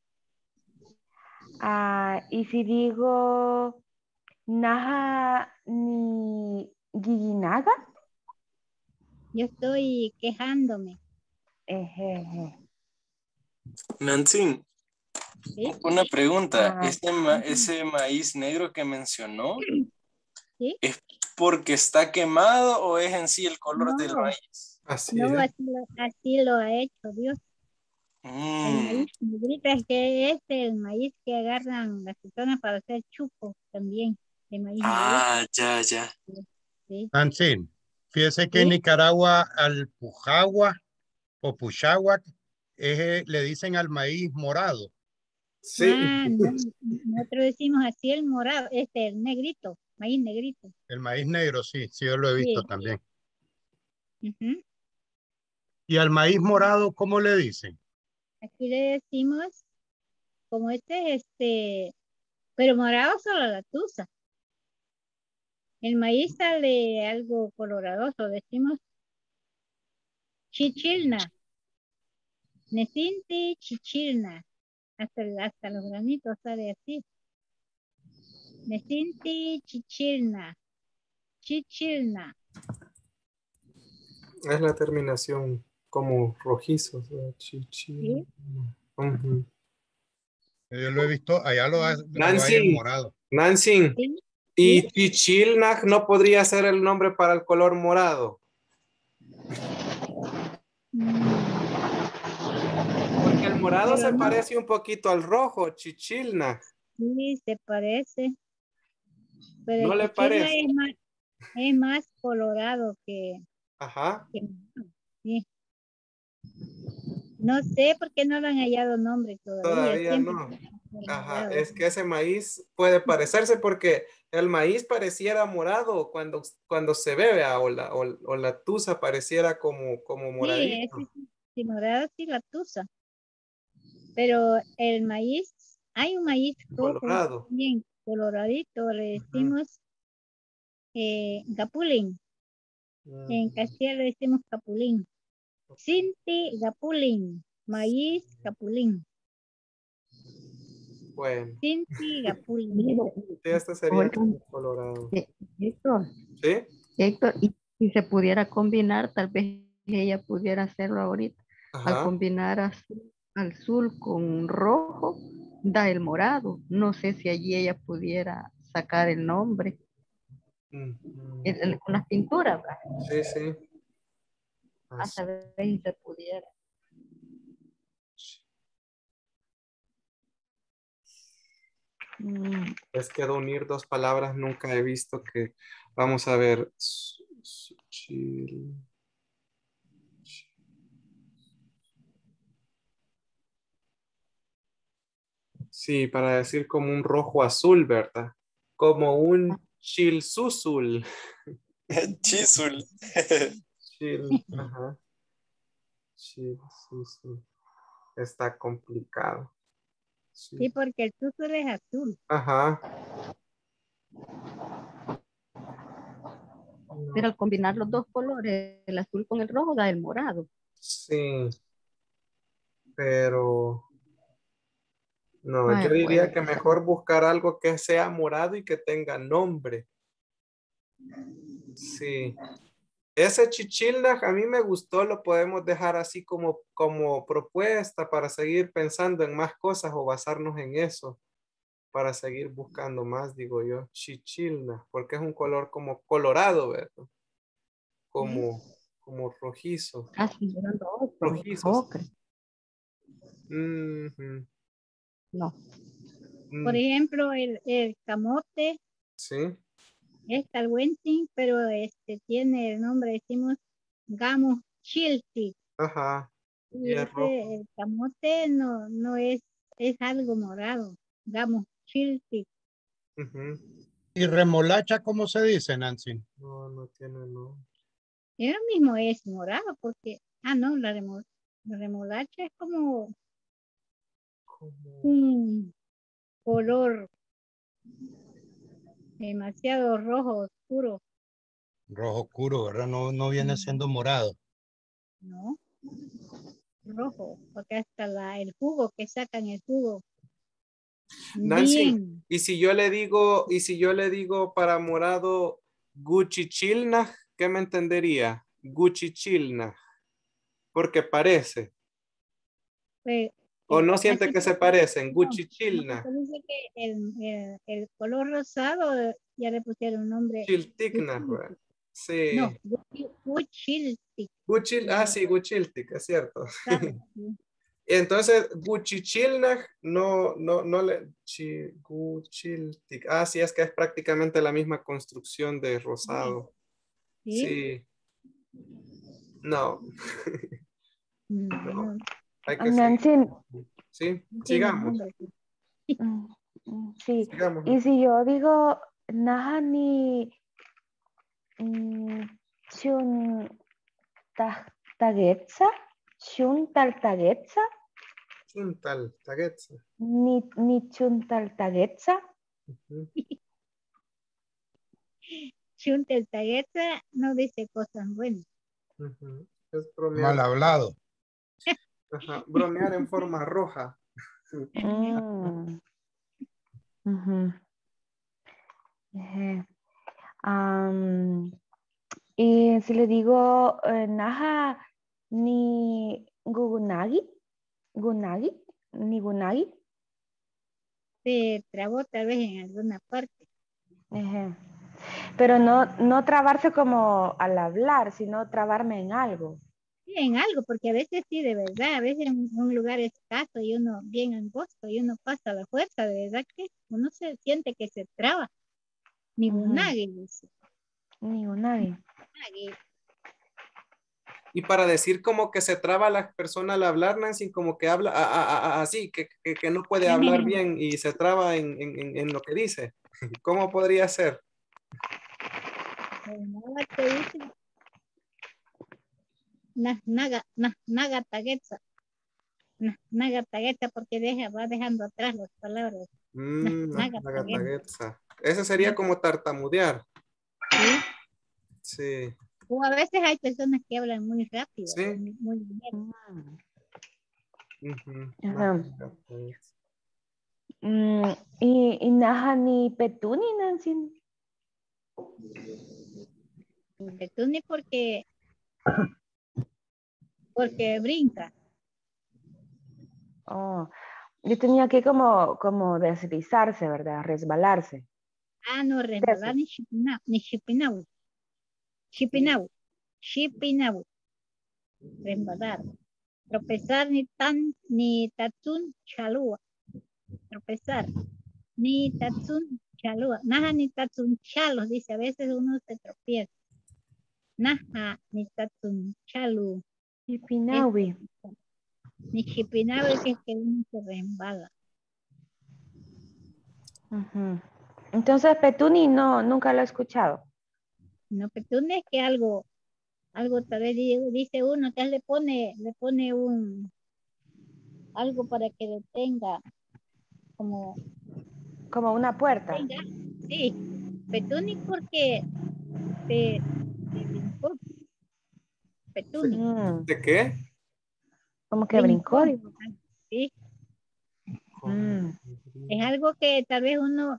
Ah, y si digo naja ni guiguinaga, Yo estoy quejándome, eje, eje. Nancy, ¿sí? una pregunta. Ah, ¿Ese, ma- Ujú. ese maíz negro que mencionó ¿Sí? es porque está quemado o es en sí el color del No, maíz? Así no, es. así lo, así lo ha hecho Dios. El Mm, maíz negrito es que es el maíz que agarran las personas para hacer chupos también, el maíz negrito. ah, ya, ya. Sí, Nancy, fíjese que en sí. Nicaragua al pujagua o puchahuac eh, le dicen al maíz morado. Sí. Ah, no, nosotros decimos así el morado, este, el negrito, maíz negrito. El maíz negro, sí, sí, yo lo he visto Sí. también. Ujú. ¿Y al maíz morado cómo le dicen? Aquí le decimos como este, este, pero morado solo la tusa. El maíz sale algo coloradoso, decimos chichilna. Necinti chichilna. Hasta, hasta los granitos sale así. Necinti chichilna. Chichilna. Es la terminación como rojizo. ¿Sí? Chichilna. ¿Sí? Ujú. Yo lo he visto, allá lo, ha- lo hay en Nancy, morado. Nancy, ¿Sí? ¿y ¿Sí? chichilna no podría ser el nombre para el color morado? Mm, Porque el morado pero se no, parece un poquito al rojo, chichilna. sí, se parece. Pero ¿No el le chichilna parece? es más, es más colorado que, Ajá. que sí. No sé por qué no le han hallado nombre todavía. Todavía Siempre no. lo han Ajá, hallado. es que ese maíz puede parecerse porque el maíz pareciera morado cuando, cuando se bebe o la, o, o la tusa pareciera como, como Sí, ese moradito, sí, sí, morado sí la tusa. Pero el maíz, hay un maíz rojo, colorado. bien coloradito, le Ujú. decimos eh, capulín. En Mm, Castilla le decimos capulín. Cinti gapulín, maíz capulín. Bueno, Cinti gapulín. Mire, sí, este sería el oigan, colorado. eh, Héctor, ¿Sí? Héctor, y si se pudiera combinar, tal vez ella pudiera hacerlo ahorita. Al Ajá. combinar azul, azul con rojo, da el morado. No sé si allí ella pudiera sacar el nombre Mm, mm. el- el- con las pinturas, ¿verdad? Sí, sí. A Azul. saber si se pudiera. Mm, Es que de unir dos palabras nunca he visto que, vamos a ver, su- su- chil- sí, para decir como un rojo azul, ¿verdad? Como un chilzuzul. Chisul. Chil, ajá. Chilzuzul. Está complicado. Sí, Sí. porque el tuzo es azul. Ajá. Pero No, al combinar los dos colores, el azul con el rojo, da el morado. sí, pero no, Ay, yo diría pues, que mejor buscar algo que sea morado y que tenga nombre. Sí. Ese chichilna a mí me gustó, lo podemos dejar así como, como propuesta para seguir pensando en más cosas o basarnos en eso, para seguir buscando más, digo yo, chichilna, porque es un color como colorado, ¿verdad? ¿Sí? Como, como rojizo, casi mirando otro, rojizos. ocre. Ujú, No. Por mm, ejemplo, el, el camote sí, es talwentin, pero este tiene el nombre, decimos gamo chilti. ajá, y Y es ese, rojo. el camote no, no es, es algo morado. Gamo chilti. Ujú. ¿Y remolacha cómo se dice, Nancy? No, no tiene no. Y lo mismo es morado, porque, ah, no, la, remo- la remolacha es como Como, un color demasiado rojo, oscuro, Rojo oscuro, ¿verdad? No, no viene siendo morado. ¿no? Rojo, porque hasta la, el jugo que sacan el jugo, Nancy, bien, y si yo le digo, y si yo le digo para morado Guchichilna, ¿qué me entendería? Guchichilna, porque parece. pues, ¿O el, no siente así que se se dice, parecen? no, no, Guchichilna, porque dice que el, el, el color rosado ya le pusieron nombre, Chilticna, Guchiltic. güey. Sí. No, Guchi- Guchiltic, Guchil, ah, le- sí, Guchiltic, es cierto. claro, sí. Entonces, Guchichilna, no, no, no le, chi- Guchiltic. Ah, sí, es que es prácticamente la misma construcción de Sí, rosado. sí. Sí, no. No, Mm, hay que seguir. Nancy, Sí, no tiene sigamos, nombre. mm, mm, sí. sigamos. Y si yo digo Nahani mm, Shun ta- Tagetsa, Shun Taltagetsa, Chuntal, tagetsa. Ni, ni chuntaltagetza. Ujú. Chuntaltagetza no dice cosas buenas. Ujú. Es bromear, Mal hablado. ajá, bromear en forma roja. Mm. Ujú. Ejé. Am, y si le digo eh, naja ni gugunagi, gunagi, ni gunagi. Se trabó tal vez en alguna parte. Ejé. Pero no, no trabarse como al hablar, sino trabarme en algo. Sí, en algo, porque a veces sí, de verdad, a veces en un lugar escaso y uno bien angosto y uno pasa a la fuerza, de verdad que uno se siente que se traba. Ni Ujú. gunague, dice. Ni gunagi. Gunague. Y para decir como que se traba la persona al hablar, Nancy, como que habla a- a- a- así, que, que, que no puede hablar bien y se traba en, en, en- en lo que dice. ¿Cómo podría ser? Pues nada que dice. Na- Naga, na- naga taguetza. Na- Naga taguetza porque deja, va dejando atrás las palabras. Na- Mm, na- Naga taguetza. nagatagetsa. Ese sería como tartamudear. Sí. Sí, O a veces hay personas que hablan muy rápido, sí. muy, muy bien. Mm. Ujú, Ajá. nagatagetsa. Mm, y, y naja ni petuni, Nancy. Petuni porque, porque brinca. Oh, yo tenía que como, como deslizarse, ¿verdad? Resbalarse. Ah, no, resbalar ni chipinau, ni chipinau. Chipinau, chipinau. Resbalar. Tropezar ni tan, ni tatsun chalúa. Tropezar. Ni tatsun chalúa. Naja ni tatsun chalos, dice, a veces uno se tropieza. Naja ni tatsun chalu. Y pinawi. Ni chipinau que es que uno se resbala. Ujú. Entonces, petuni no, nunca lo he escuchado. No, petuni es que algo, algo tal vez di- dice uno, que le pone, le pone un, algo para que detenga, como, Como una puerta. detenga. Sí, petuni porque se, se brincó. Petuni. Mm, ¿De qué? como que brincó. digo. Sí, Mm, es algo que tal vez uno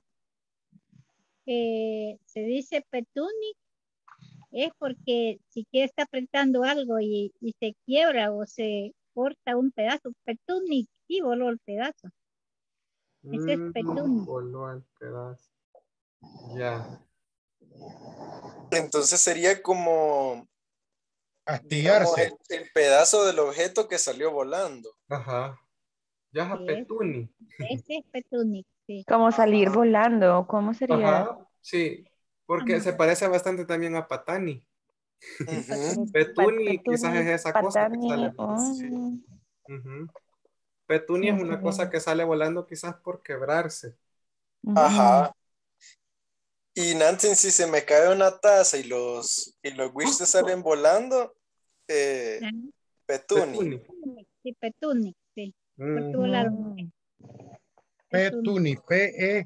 eh, se dice petuni, es porque si que está apretando algo y, y se quiebra o se corta un pedazo, petuni, y voló el pedazo. Ese es Mm, petuni. voló al pedazo. Ya. Entonces sería como, digamos, Astillarse. el, el pedazo del objeto que salió volando. Ajá. Ya, Sí, es- petuni. ese es petuni, sí. como salir volando. ¿Cómo sería? Ajá, sí. Porque se parece bastante también a patani. Ujú. Petuni quizás es Petuni, esa cosa que patani. sale. Sí. Oh, Ujú. Petuni sí, es así una cosa mismo. que sale volando quizás por quebrarse. Ujú. Ajá. Y Nancy, si se me cae una taza y los, y los wishes salen volando, eh, Ah, petuni. Petuni. sí, petuni, sí. Porque Ujú. volaron. Mm, Petuni. P-E.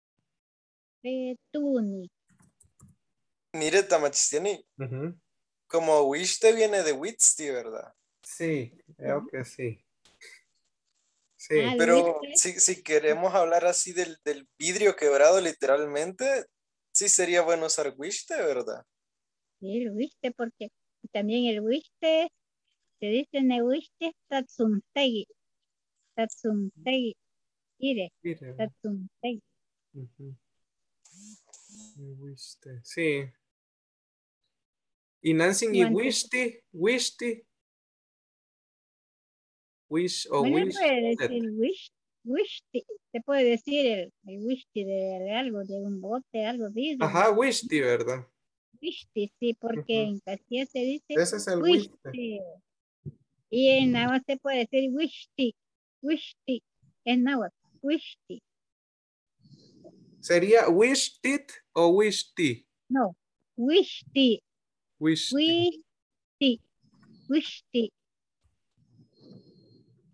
Petuni. Mire, Tamachistiani, Ujú. como wish te viene de Witsti, ¿verdad? Sí, creo que sí. Ah, Sí. el Pero whisky, si, si queremos hablar así del, del vidrio quebrado literalmente, sí sería bueno usar wish te, ¿verdad? sí, el whisky, porque también el whisky, se dice nehuiste tatsuntegi, tatsuntegi, ire, Mire. tatsuntegi. Ujú. Me guiste. Sí. Y Nancy y Bueno, Wishti, Wishti, Wish o bueno, Wish. puede decir wish, wishti, se puede decir el, el wishti de, de algo, de un bote, algo vidrio, Ajá, ¿no? Wishti, ¿verdad? Wishti, sí, porque Ujú. en Castilla se dice Ese es el Wishti. wishti, y en náhuatl se puede decir wishti, wishti, en náhuatl, wishti, ¿Sería Wishtit o Wishti? no, wishti, Wishti. wishti, wishti.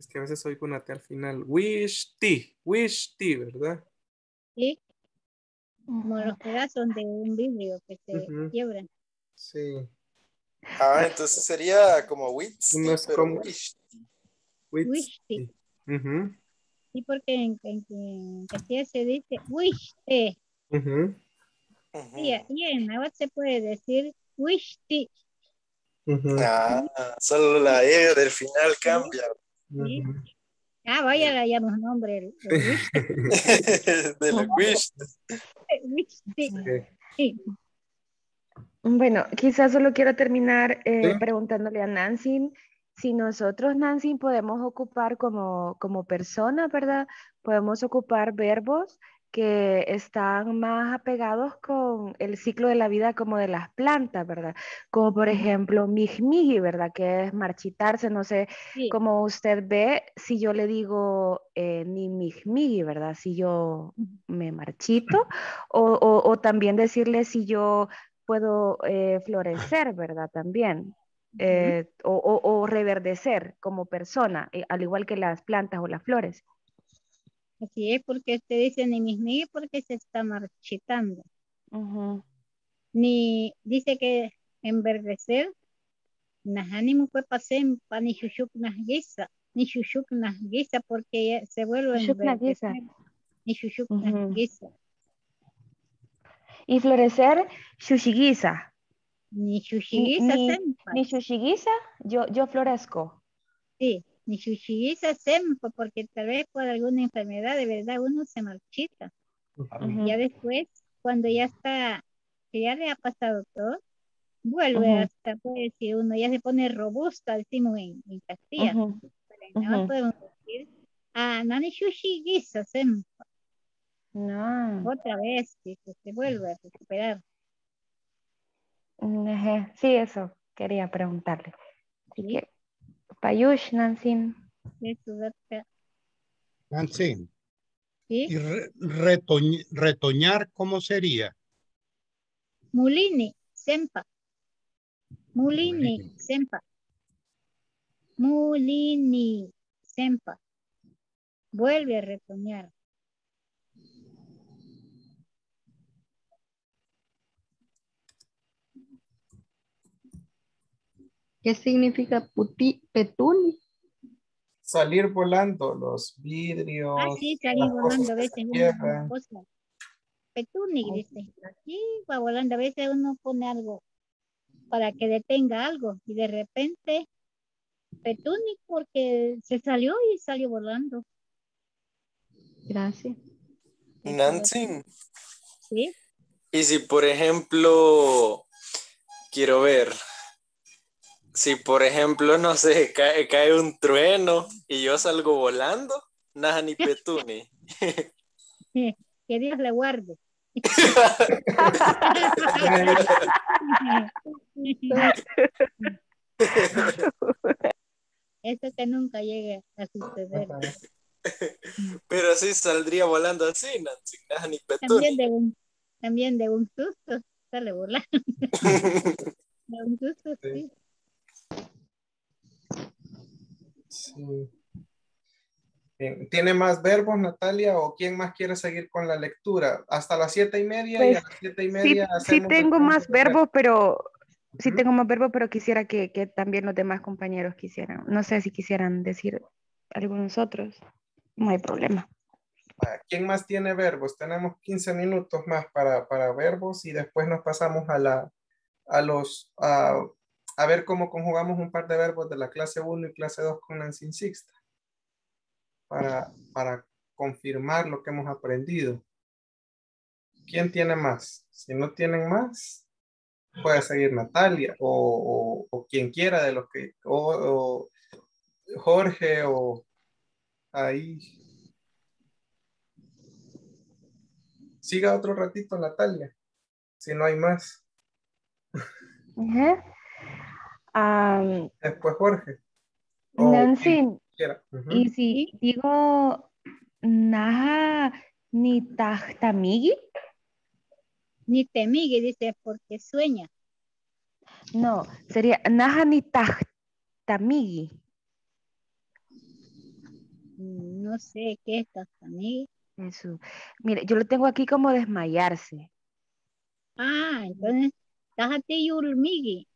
Es que a veces oigo una T al final. Wish T, wish T, ¿verdad? Sí, como los pedazos de un vidrio que se Ujú. quiebran. Sí. Ah, entonces sería como Witz, No es pero como Wish. wish Wish T. te. Ujú, Sí, porque en, en, en Castilla se dice wish te. ujú, Sí, Ujú. y en náhuatl se puede decir wish te. ujú, Ah, solo la E del final Sí, cambia. sí. ujú. Ah, vaya, El- le llamamos nombre, el, el wish te. de la Wish. Wish te. Sí. Sí. Bueno, quizás solo quiero terminar Sí. eh, preguntándole a Nancy si nosotros, Nancy, podemos ocupar como, como persona, ¿verdad? Podemos ocupar verbos que están más apegados con el ciclo de la vida como de las plantas, ¿verdad? Como por ejemplo, mijmiji, ¿verdad? Que es marchitarse, no sé, Sí. como usted ve, si yo le digo eh, ni mijmiji, ¿verdad? Si yo me marchito, o, o, o también decirle si yo puedo eh, florecer, ¿verdad? También. Eh, o, o- o reverdecer como persona, eh, al igual que las plantas o las flores. Así es, porque usted dice ni mis ni porque se está marchitando. Ujú, Ni dice que enverdecer, najani mu fue pasempa, ni shushuk najguisa, ni shushuk najguisa porque ya se vuelve a Ushuk enverdecer, naguisa. ni shushuk Ujú. najguisa, Y florecer, shushigisa. ni Ni, shushigisa ni, sempa, ni shushigisa, yo, yo florezco. sí, ni shushigisa sempa, porque tal vez por alguna enfermedad de verdad uno se marchita. Ujú, Ya después, cuando ya está, que ya le ha pasado todo, vuelve ujú, hasta, puede decir, uno ya se pone robusta, decimos en, en Castilla. ujú, Pero en ujú. Nahuatl podemos decir, ah, nani shushi guisa, sem, No. otra vez, que se se vuelve a recuperar. Mm, ejé, sí, eso quería preguntarle. Así ¿Sí? que, Payush, Nancy. Eso, doctor. Nancy, ¿Sí? ¿y re- retoñ- retoñar cómo sería? Mulini, sempa, mulini, sempa, mulini, sempa. Vuelve a retoñar. ¿Qué significa puti, petuni? Salir volando, los Ah, sí, vidrios, salí las cosas volando a que se veces una, una quiebran. cosa. Petuni, dice. Sí, va volando. A veces uno pone algo para que detenga algo y de repente Petuni porque se salió y salió volando. Gracias. Eso, Nancy, sí, y si por ejemplo, quiero ver, si por ejemplo, no sé, cae, cae un trueno y yo salgo volando, nada ni petuni. que Dios le guarde. Eso que nunca llegue a suceder. Ajá. Pero sí saldría volando así, Nancy, nada ni También petuni. de un, también de un susto sale volando. De un susto, Sí, sí. sí. Bien. ¿Tiene más verbos, Natalia, o quién más quiere seguir con la lectura? Hasta las siete y media y a Pues las siete y sí, media sí hacemos el tengo cambio más de verbo. verbos, pero sí Ujú. tengo más verbos, pero quisiera que, que también los demás compañeros quisieran. No sé si quisieran decir algunos otros. No hay problema. Ah, ¿quién más tiene verbos? Tenemos quince minutos más para, para verbos y después nos pasamos a, la, a los a, a ver cómo conjugamos un par de verbos de la clase uno y clase dos con Nancy Sixta para, para confirmar lo que hemos aprendido. ¿Quién tiene más? Si no tienen más, puede seguir Natalia o, o, o quien quiera de los que, o, o Jorge o ahí. Siga otro ratito Natalia, si no hay más. Ajá. Am, Después Jorge o quien Nancy, quiera. Ujú. y si Sí, digo Naja ni Tahtamigi, ni temigue, dice, porque sueña. no, sería Naja ni Tahtamigi. mm, no sé qué es Tastamigue. Eso. Mire, yo lo tengo aquí como desmayarse. Ah, entonces, Tajate Yulmigi.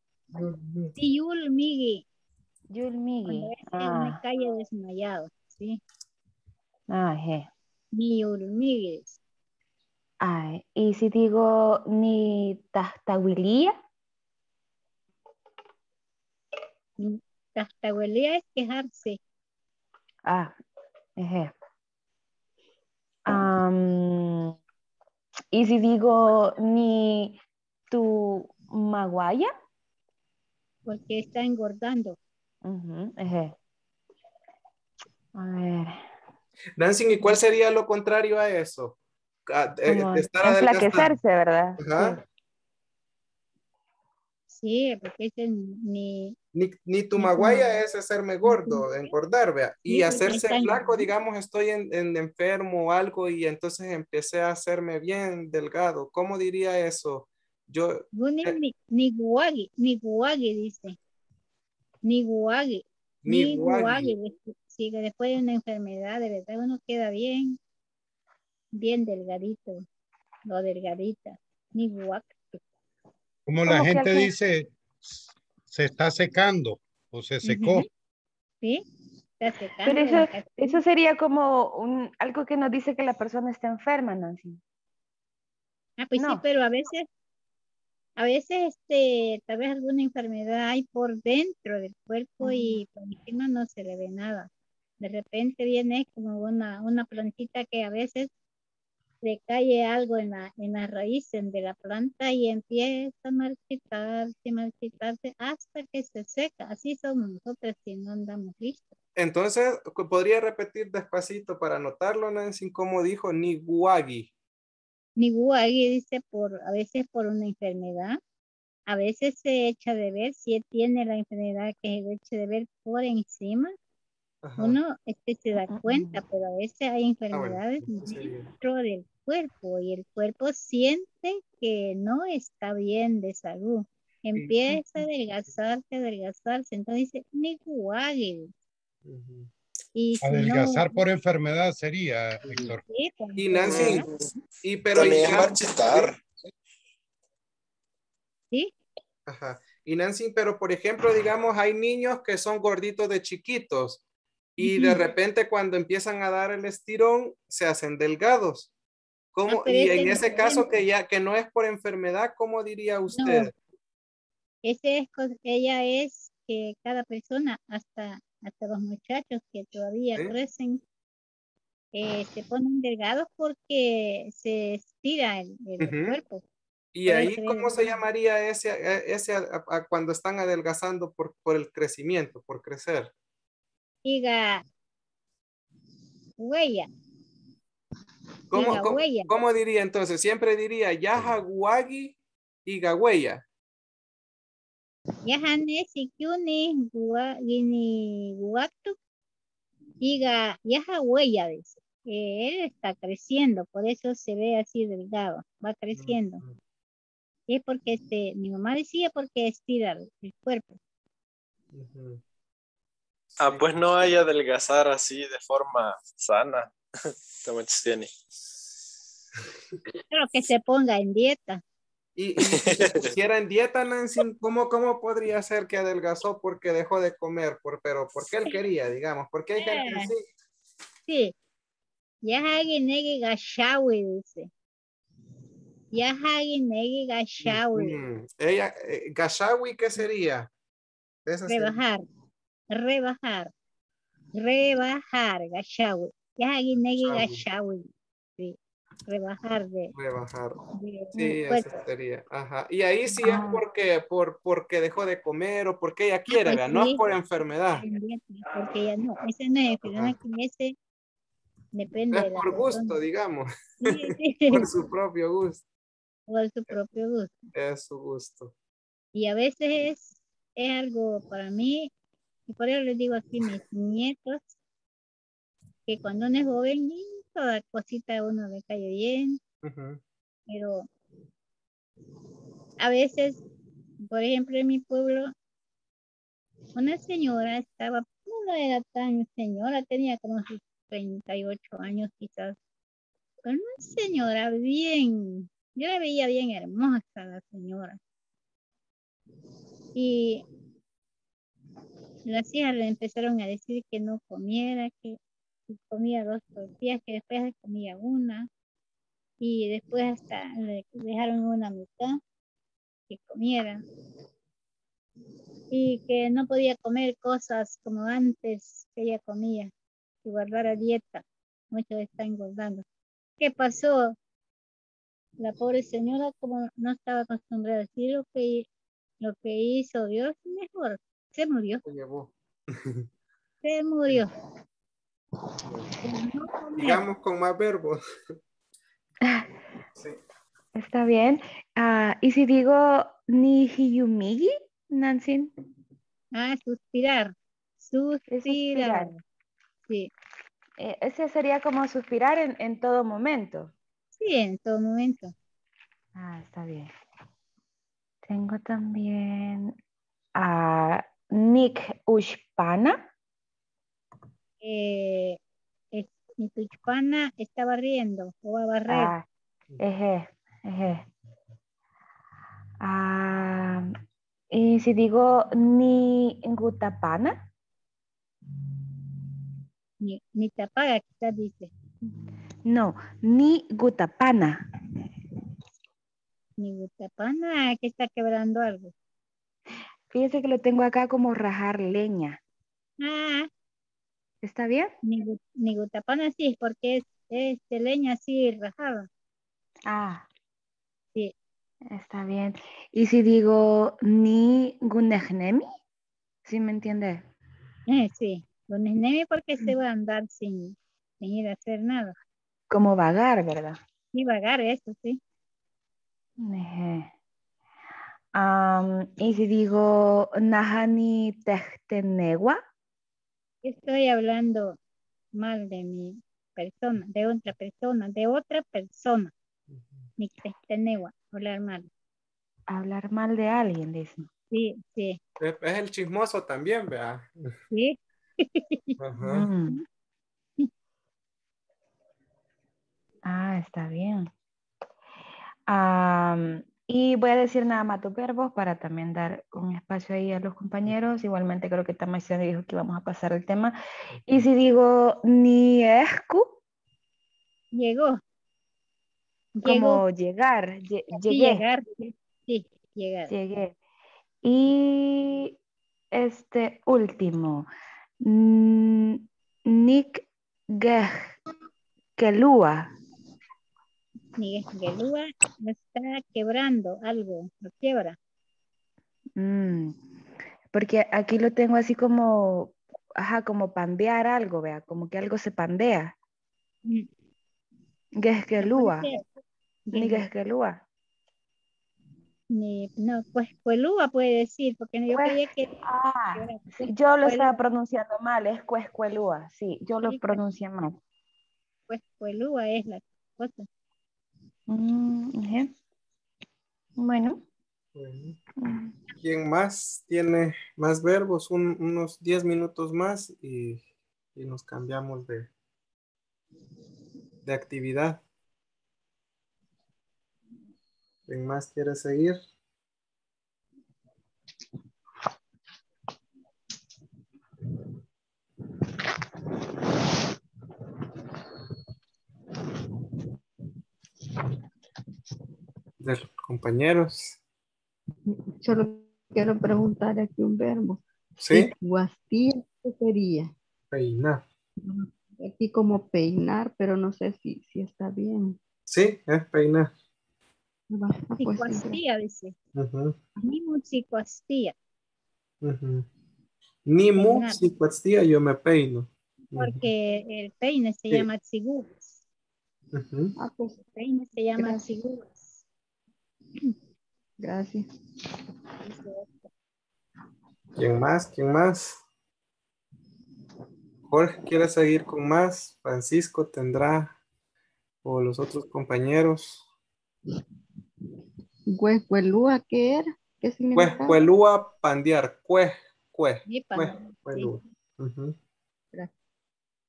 Yulmigi. Cuando Yulmigi. es en una Ah, calle desmayado, ¿sí? ah, je. Ni Yulmigi. Ay, y si digo ni tastahuilía, Tastahuelía es quejarse. ah, eje. Am, y si digo ni tu maguaya, Porque está engordando. ujú, eje. A ver, Nancy, ¿y cuál sería lo contrario a eso? Ah, eh, como de estar adelgazando. enflaquecerse, ¿verdad? Sí. Ajá. Sí, porque ese ni, Ni, ni tu ni maguaya como, es hacerme ni como, gordo, engordar, vea. Y sí, porque hacerse está flaco, engordando. digamos, estoy en, en enfermo o algo y entonces empecé a hacerme bien delgado. ¿Cómo diría eso? Yo, Guni eh, ni, ni guagi, ni guagi dice, ni guagi, ni ni guagui. guagi. des- Si que después de una enfermedad, de verdad uno queda bien, bien delgadito, o delgadita, ni guagi. Como la Como que gente alguien, dice, se está secando o se secó. Ujú, ¿sí? Está pero secando eso, la casa. eso sería como un, algo que nos dice que la persona está enferma, Nancy. Ah, pues sí, No. pero a veces, a veces, este, tal vez alguna enfermedad hay por dentro del cuerpo Ujú. y por encima no se le ve nada. De repente viene como una, una plantita que a veces le cae algo en la, en las raíces de la planta y empieza a marchitarse, marchitarse hasta que se seca. Así somos nosotros si no andamos listos. Entonces, podría repetir despacito para anotarlo, Nancy, como dijo, ni guagui. Mi guagui dice por, a veces por una enfermedad, a veces se echa de ver, si tiene la enfermedad que se echa de ver por encima, Ajá. uno este, se da cuenta, pero a veces hay Ah, bueno, enfermedades eso sería. dentro del cuerpo y el cuerpo siente que no está bien de salud. Sí. Empieza a adelgazarse, adelgazarse, entonces dice, ni guagui. Ujú. Y si no, Adelgazar por enfermedad sería, Héctor. sí, por Y enfermedad, Nancy, y pero También es ya, marchitar. sí. ajá. Y Nancy, pero por ejemplo, digamos, hay niños que son gorditos de chiquitos y de Ujú. repente cuando empiezan a dar el estirón se hacen delgados. Ah, ¿Cómo? pero Y ese en es ese caso diferente. que ya que no es por enfermedad, ¿cómo diría No, usted? ese es, co- ella es que cada persona, hasta, hasta los muchachos que todavía ¿Sí? crecen, eh, se ponen delgados porque se estira el, el Ujú. cuerpo. Y Por eso ahí, se ve ¿cómo se delgado. llamaría ese, e- ese a- a- cuando están adelgazando por, por el crecimiento, por crecer? Diga huella, ¿Cómo, diga cómo, huella. cómo diría entonces? Siempre diría Yaha Guagi y Gagüeya. Yahane sikyuni gua- gini guatu, diga yaja huella, dice. Eh, él está creciendo, por eso se ve así delgado, va creciendo. Es porque este, mi mamá decía porque estira el el cuerpo. Ujú. Ah, Sí. pues no hay adelgazar así de forma sana. ¿Cómo tiene? Pero que se ponga en dieta. Y, y si se pusiera en dieta, Nancy, ¿cómo, cómo podría ser que adelgazó porque dejó de comer? Por, pero porque él quería, digamos, porque hay gente Ah, así. sí, yahagi negi gashawi, dice. Yahagi negi gashawi. Ujú. Ella, eh, Gashawi, ¿qué sería? Esa sería. Rebajar, rebajar, rebajar, gashawi. Yahagi negi Gashawi, gashawi. Sí, rebajar de, rebajar. de un Sí, esa cuerpo. sería. Ajá. Y ahí sí es Ah, porque, por, porque dejó de comer o porque ella Ah, quiere, pues ¿verdad? No es sí, por estar enfermedad. en dieta, porque ya no, ese no es enfermedad, Ajá. que ese depende Es de la por persona. gusto, digamos, Sí, por sí, su propio gusto. por su propio gusto. Es su gusto. Y a veces es, es algo para mí, y por eso les digo aquí a mis nietos, que cuando uno es joven, y toda cosita a uno le cae bien, Ujú. pero a veces, por ejemplo, en mi pueblo, una señora estaba, no era tan señora, tenía como sus treinta y ocho años quizás. Pero una señora bien, yo la veía bien hermosa la señora. Y las hijas le empezaron a decir que no comiera, que comía dos tortillas, que después comía una. Y después hasta le dejaron una mitad que comiera. Y que no podía comer cosas como antes que ella comía, que guardara dieta. Muchos están engordando. ¿Qué pasó? La pobre señora, como no estaba acostumbrada a decir lo que, lo que hizo Dios, mejor se murió. Se llevó. Se murió. No comer. Sigamos con más verbos. Sí. Está bien. Ah, ¿y si digo nihiyumigi, Nancy? Ah, suspirar. Es Suspirar. suspirar. Sí. Eh, ese sería como suspirar en, en todo momento. Sí, en todo momento. Ah, está bien. Tengo también a Nick Ushpana. Eh, es- mi tuchpana está barriendo o va a barrer. Ah, eje, eje. Ah, y si digo ni gutapana, Ni, ni te apaga, quizás dice. no, ni gutapana. Ni gutapana, que está quebrando algo. Fíjese que lo tengo acá como rajar leña. Ah, ¿Está bien? ni, gu- ni gutapana sí, porque es, es de leña así rajada. Ah, Sí, está bien. Y si digo ni gunegnemi, ¿sí me entiende? eh, sí. Con el nene porque se va a andar sin, sin ir a hacer nada. Como vagar, ¿verdad? Y vagar, eso sí. Eje. Am, y si digo nahani techtenegua, Estoy hablando mal de mi persona, de otra persona, de otra persona. Ni testenegua, hablar mal. hablar mal de alguien, dice. Sí, sí, Es es el chismoso también, vea. sí. Ajá. Mm. Ah, está bien. Am, y voy a decir nada más dos verbos para también dar un espacio ahí a los compañeros. Igualmente creo que Tamaisian dijo que íbamos a pasar el tema. Y si digo niescu, Llegó, llegó. como llegar, lle- Sí, llegué, llegar. Sí, sí, llegar. llegué. Y este último, mm, Nick Kelua. Miguel Gelúa está quebrando algo, lo quiebra. Mm, porque aquí lo tengo así como, ajá, como pandear algo, vea, como que algo se pandea. Mm, no puede Gesgelúa, ser. ni Gelu- gesgelúa. Ni, no, pues Cuelúa puede decir, porque yo Pues, creía que ah, era sí, yo lo estaba Cuelúa, pronunciando mal, es cuescuelúa, sí, yo lo sí, pues, pronuncié mal. pues Cuelúa es la cosa. Mm, ujú. Bueno. Bueno. Mm. ¿Quién más tiene más verbos? Un- unos diez minutos más y, y nos cambiamos de, de actividad. ¿Quién más quiere seguir? De los compañeros. Solo quiero preguntar aquí un verbo. ¿Sí? Guastía, ¿qué sería? Peinar. Aquí como peinar, pero no sé si, si está bien. Sí, es peinar. Va, ah, pues sí, gracias. Psicoastía, dice. Ujú, Mismo psicoastía, ujú. Ni mu, peinar, si cuestía, yo me peino. Ujú, porque el peine se sí. llama tsigubas. Ujú. Ah, pues El peine se llama gracias. tsigubas. Gracias. Dice, ¿Quién más? ¿Quién más? Jorge quiere seguir con más. Francisco tendrá. O los otros compañeros. Huehuelúa, ¿qué era? ¿Qué significaba? Cuescuelúa, pandear. Cue, cue, "Yepa", cue, sí. cuelúa. Ujú.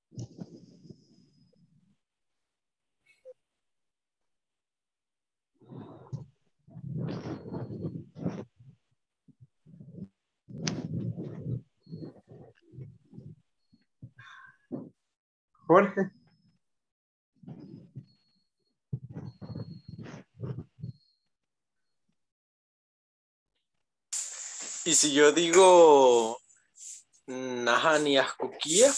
Jorge. Y si yo digo Nahani Askukia,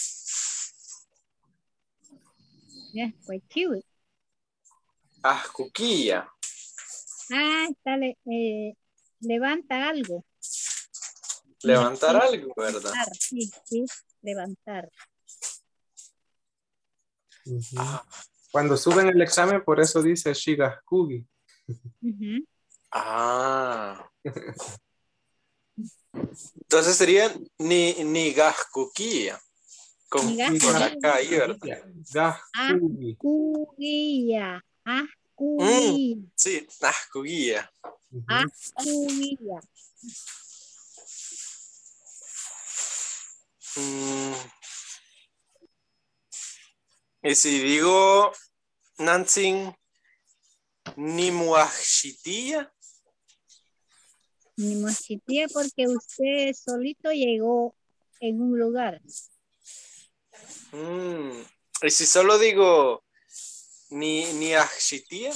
Ya, pues chivo. Askukia. Ah, está, le- eh, levanta algo. Levantar Sí, algo, ¿verdad? levantar, sí, sí, levantar. Ujú. Ah, Cuando suben el examen, por eso dice Shigakugi. Ujú. ah. Entonces sería ni Nigaskukia. Con, Nigas- con la K ahí, ¿verdad? Gakugi. Ascuguía, Mm, ascuguía, sí, Askugia. Ujú. ascuguía. Mm, y si digo Nansin Nimuashitia, Ni mochitía porque usted solito llegó en un lugar. mm, y si solo digo ni Niashitia,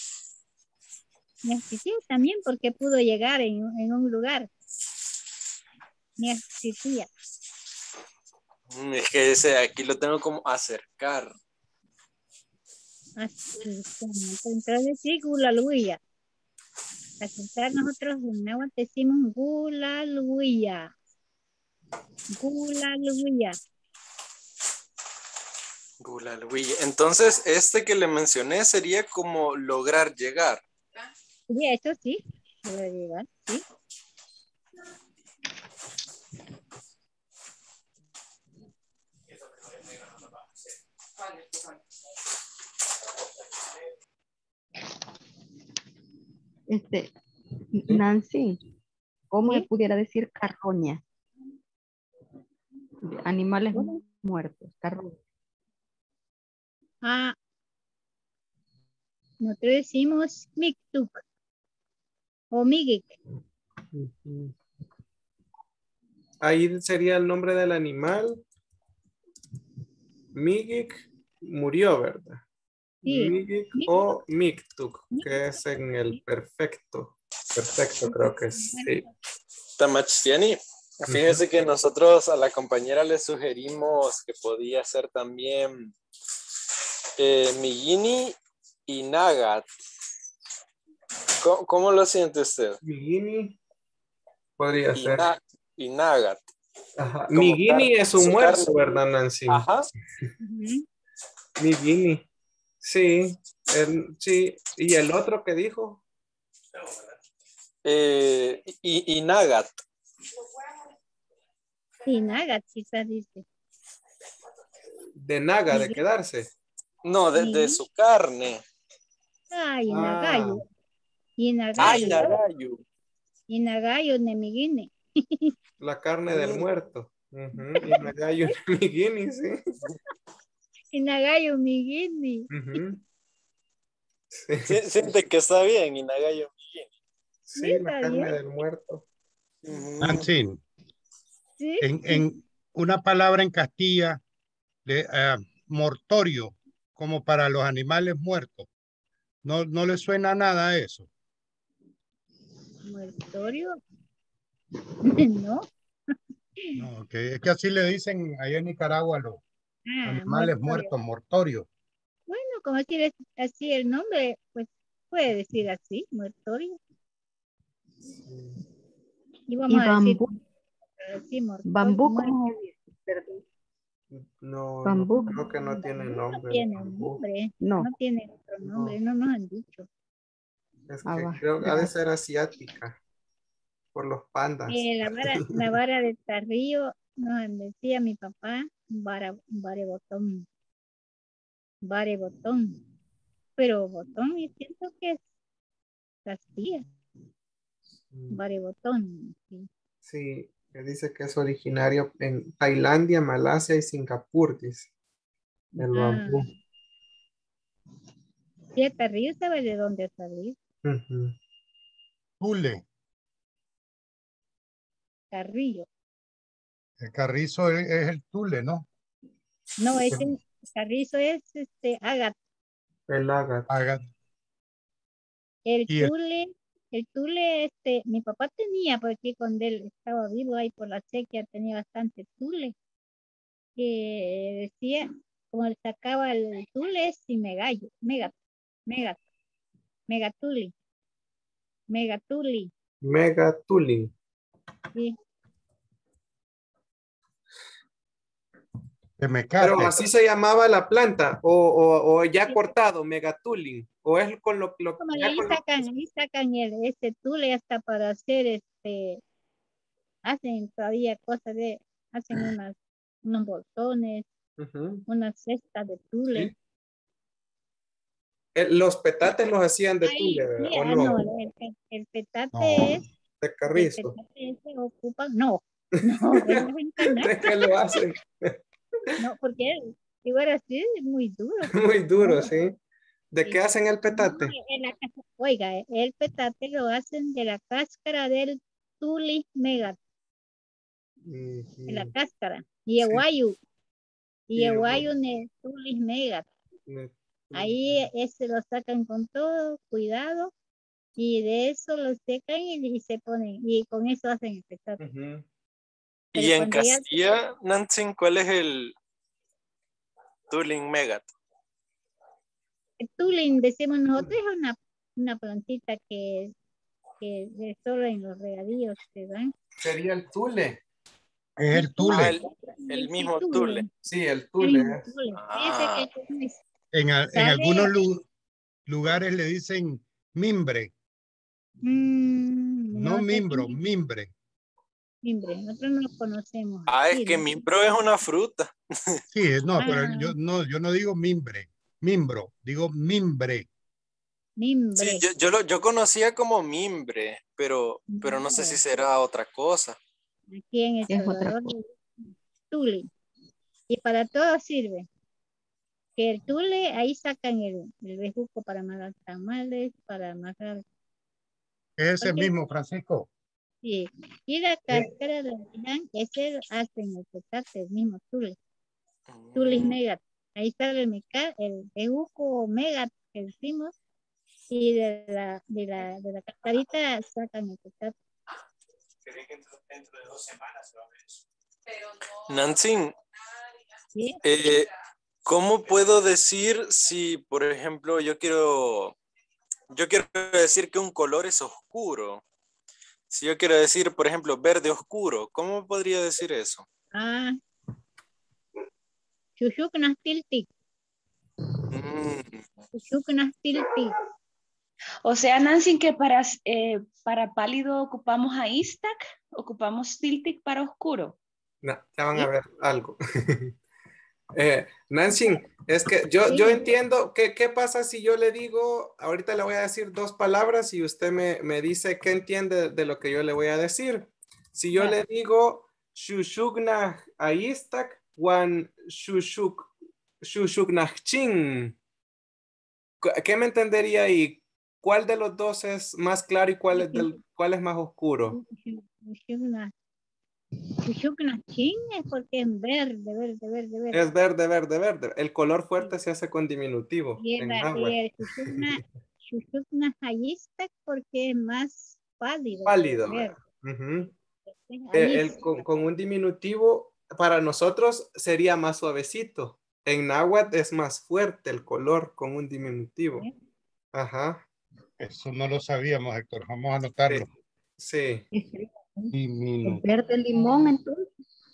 Ni asistía también porque pudo llegar en, en un lugar. Ni asistía. mm, es que ese aquí lo tengo como acercar. Así, como entonces sí, gulaluya. Aceptar nosotros en náhuatl decimos gulaluya. Gulaluya. Gulalui. Entonces, este que le mencioné sería como lograr llegar. Y eso sí, puede llegar, sí. Este, Nancy, ¿cómo se ¿Sí? pudiera decir carroña? De animales ¿Cómo? muertos, carroña. Ah, nosotros decimos mictuc o migik. Ujú. Ahí sería el nombre del animal. Migik murió, ¿verdad? Sí, Migik mictuc, o Mictuk, que mictuc, es en el sí. perfecto. Perfecto, creo que es. Sí. Tamachiani, fíjese que nosotros a la compañera le sugerimos que podía ser también eh, Migini y Nagat. ¿Cómo, cómo lo siente usted? Migini podría Y, ser. na, y Nagat. Ajá. Como Migini car- es un su muerto, carne. ¿verdad, Nancy? Ajá. Ujú. Migini. Sí, el- sí. ¿Y el otro que dijo? Eh, y, y Nagat. Sí, naga, quizás dice. De naga, de Miguel, quedarse. No, de, de Miguel. su carne. Ay, Ah, nagayo. Y Ay, nagayo. Nagayu. Y nagayo nemigine. la carne del muerto. Ujú. Y nagayo Migini, sí. Y nagayo migini. Ujú. Sí, Sí. siente que está bien, y Nagayo. Sí, Sí, la está carne bien. del muerto. Ujú. Nancy, Sí. en, en una palabra en Castilla, de, eh, mortorio, como para los animales muertos. ¿No, no le suena nada a eso? Muertorio. No. No, ok. Es que así le dicen allá en Nicaragua a los Ah, animales muertorio. muertos, mortorio. Bueno, como decir es- así el nombre, pues puede decir así, muertorio. Y vamos Y a decir bambú, así, mortorio, bambú, muerto. ¿cómo se dice? Perdón. No, no, Bambú, creo que no tiene Bambú no nombre el tiene bambú. nombre, no. no tiene otro nombre, No, no nos han dicho. es Ah, que va, creo que ha de gracias. ser asiática por los pandas. Eh, la vara, la vara de Tarrío, nos decía mi papá, vara, vare botón, vare botón. Pero botón, y siento que es Castilla, Mm, vare botón. Sí. sí, que dice que es originario en Tailandia, Malasia y Singapur, dice. El Ah, bambú. y el carrillo sabe de dónde salir. Ujú. Tule. Carrillo. El carrizo es, es el tule, ¿no? No, ese carrizo es este ágata. El ágata. Haga- El Y el- tule, el tule, este, mi papá tenía, porque cuando él estaba vivo ahí por la sequía tenía bastante tule. Que decía, como le sacaba el tule, es y megallo, mega, mega, megatuli, megatuli, Megatuli. sí. de Pero mecate. así se llamaba la planta, o, o, o ya cortado, megatuli, o es con lo, lo Como ya ahí con lo- sacan, ahí sacan el, ese tule hasta para hacer este, hacen todavía cosas de, hacen unas, unos bolsones, Ujú. unas cestas de tule. Sí. Eh, Los petates los hacían de Ay, tule, ¿verdad? sí, ¿O ah, no? no, el, el- el petate No. es, De el carrizo. petate ese ocupa, no, no, es en canal, ¿De qué lo hacen? no, porque igual así es muy duro. Muy duro, No, ¿sí? ¿De qué sí. hacen el No, petate? en la casa- oiga, el petate lo hacen de la cáscara del tuli mega, de la Ujú. cáscara, y el Sí. guayu, y Y el el guayu en el tuli mega. me- Ahí ese lo sacan con todo cuidado y de eso lo secan y, y se ponen, y con eso hacen el petate. Ujú. Pero Y en cuando ya Castilla, Nancy, ¿cuál es el Tuling Megat? el tuling, decimos nosotros, es una, una plantita que, que es solo en los regadíos se dan. Sería el tule. Es el Ah, tule. el, el Sí, mismo tule, Tule. Sí, el el tule. mismo es. tule. Fíjese Ah, que como es- En, a- en sale, algunos lu- lugares le dicen mimbre. mm, No no sé qué mimbro, es mimbre. timbre, nosotros no lo conocemos ah, es así, que ¿no? mimbro es una fruta. Sí, no, pero Ah, yo no, yo no digo mimbre, mimbro, digo mimbre. Sí, mimbre. yo, yo, lo, yo conocía como mimbre, pero, pero no sé si No, será otra cosa. aquí en El Es otra Salvador, cosa. tule. Y para todo sirve. Que el tule, ahí sacan el, el bejuco para amarrar tamales, para amarrar Es ese cualquier mismo, cosa. Francisco. Sí. Y la Eh, cáscara la dejan, ese hacen el petate, el mismo tule. Tule Mm, mega. Ahí sale el, meca, el bejuco mega que decimos. Y de la, de la, de la cascarita sacan el petate. Nancy, ¿Sí? eh, ¿cómo puedo decir si, por ejemplo, yo quiero, yo quiero decir que un color es oscuro? Si yo quiero decir, por ejemplo, verde oscuro, ¿cómo podría decir eso? Ah, chuchucnas tilti. Mm, Chuchucnas tilti. O sea, Nancy, que para, eh, para pálido ocupamos a Istac, ocupamos Tiltic para oscuro. no, ya van a ¿Sí? ver algo. Eh, Nancy, es que yo, yo Dígame. entiendo que qué pasa si yo le digo, ahorita le voy a decir dos palabras y usted me, me dice qué entiende de lo que yo le voy a decir. Si yo Va. le digo Shushuknah Aistak, Wan Shushuk Shushuknahchin, ¿qué me entendería ahí? ¿Cuál de los dos es más claro y cuál es, del, cuál es más oscuro? Chuchucnas. Chuchucnas chin es porque es verde, verde, verde, verde. Es verde, verde, verde. El color fuerte Sí. se hace con diminutivo Y el, en y náhuatl. el chuchucna, chuchucnas ayistak porque es más pálido, Pálido, verde. ¿verdad? Ujú. Es El- el ayis. con, con un diminutivo, para nosotros sería más suavecito. En náhuatl es más fuerte el color con un diminutivo. ¿Eh? Ajá. Eso no lo sabíamos, Héctor. Vamos a Sí. anotarlo. Sí. El Diminu- verde limón, entonces.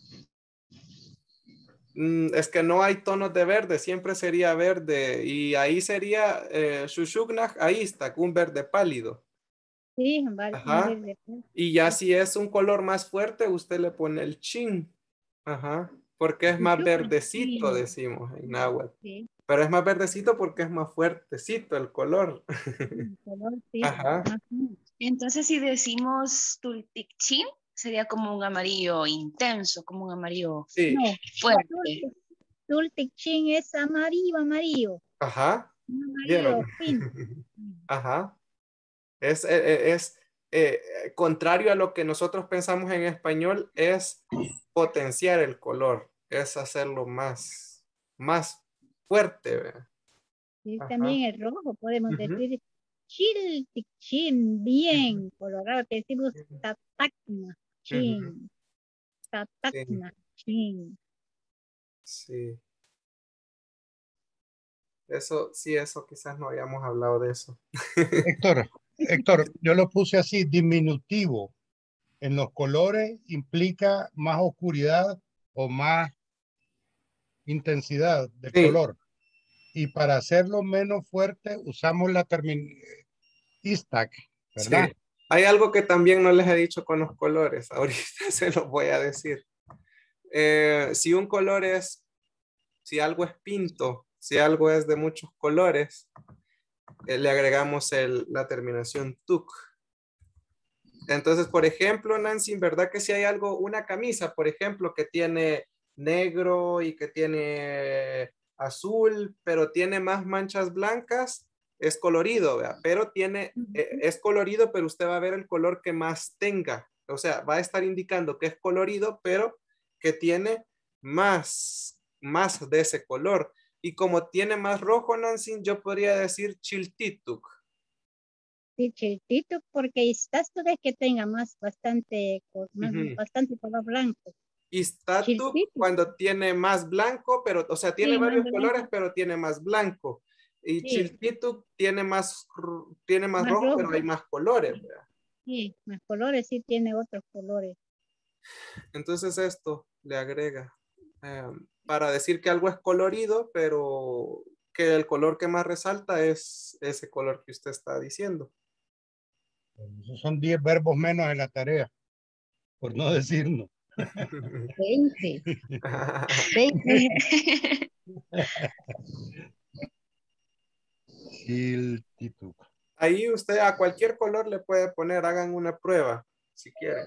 Mm, es que no hay tonos de verde, siempre sería verde. Y ahí sería eh, Shushuknah Aistak, un verde pálido. Sí, va- un Ajá. verde. Y ya si es un color más fuerte, usted le pone el chin. Ajá. Porque es más Chuchucnas verdecito, chin. decimos en náhuatl. Sí, Pero es más verdecito porque es más fuertecito el color. el color sí. Ajá. Más o menos. Entonces, si decimos Tultichin, sería como un amarillo intenso, como un amarillo Sí. No, fuerte. tule, Tultic chin es amarillo, amarillo. Ajá. Amarillo, ¿Vieron? fin. Ajá. Es, eh, es eh, contrario a lo que nosotros pensamos en español, es potenciar el color, es hacerlo más, más fuerte. ¿Verdad? Y Ajá. también el rojo, podemos Ujú. decir chiltic chin, bien colorado, que decimos tatacna chin, Ujú. Sí, tatacna chin. sí. Eso, sí, eso quizás no habíamos hablado de eso. Héctor, Héctor, yo lo puse así, diminutivo. En los colores implica más oscuridad o más intensidad del Sí, color. Y para hacerlo menos fuerte usamos la terminación Istac, sí. ¿verdad? Hay algo que también no les he dicho con los colores, ahorita se los voy a decir. Eh, si un color es, si algo es pinto, si algo es de muchos colores, eh, le agregamos el, la terminación tuk. Entonces, por ejemplo, Nancy, ¿verdad que si hay algo, una camisa, por ejemplo, que tiene negro y que tiene azul, pero tiene más manchas blancas, es colorido, ¿verdad? Pero tiene, eh, es colorido, pero usted va a ver el color que más tenga. O sea, va a estar indicando que es colorido, pero que tiene más, más de ese color. Y como tiene más rojo, Nancy, yo podría decir chiltituk. Sí, chiltito, porque estás tú de que tenga más bastante, co- más, Ujú. bastante color blanco. Y Statuk Chiltito, cuando tiene más blanco, pero, o sea, tiene sí, más varios blanco, colores, pero tiene más blanco. Y sí, Chiltituk tiene más, r- tiene más más rojo, rojo, pero hay más colores, ¿verdad? sí, más colores, sí tiene otros colores. Entonces esto le agrega eh, para decir que algo es colorido, pero que el color que más resalta es ese color que usted está diciendo. Esos son diez verbos menos en la tarea, por no decirnos. veinte. veinte. Chiltituk. Ahí usted a cualquier color le puede poner, hagan una prueba, si quieren.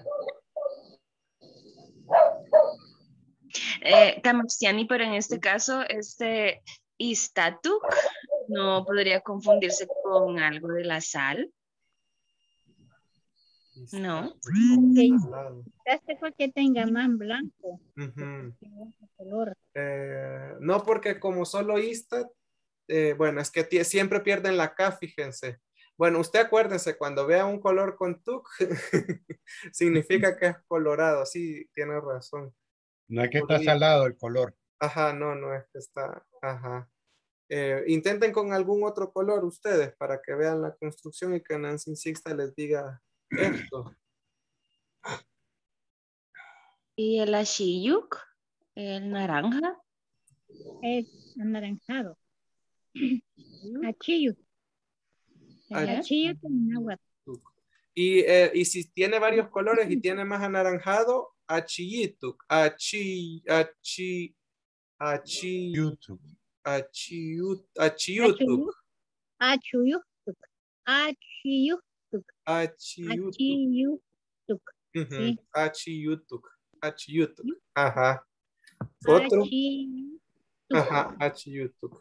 Eh, Camaxiani, pero en este caso, este Istatuk no podría confundirse con algo de la sal. No. Que Lado. este porque tenga más blanco, Ujú. tiene otro color. Eh, no, porque como solo Istat, eh, bueno, es que tie- siempre pierden la K, fíjense. Bueno, usted acuérdese, cuando vea un color con tuk, significa que es colorado, sí, tiene razón. No es que está Podría- salado el color. Ajá, no, no es que está, ajá. Eh, intenten con algún otro color ustedes para que vean la construcción y que Nancy Sixta les diga esto. Y el Ashiyuk, el naranja. Es anaranjado. Achillo, ¿Eh? achillo con agua. Y, eh, y si tiene varios colores y tiene más anaranjado, achiyituk, achi, achi, achi, YouTube. achiyut, achiyutuk, Achuyuk, achuyuk, achuyuk, achiyutuk, achiyuk. ujú, Sí, achiyutuk, achiyutuk, ajá. Otro, achiyuk. ajá, achiyutuk.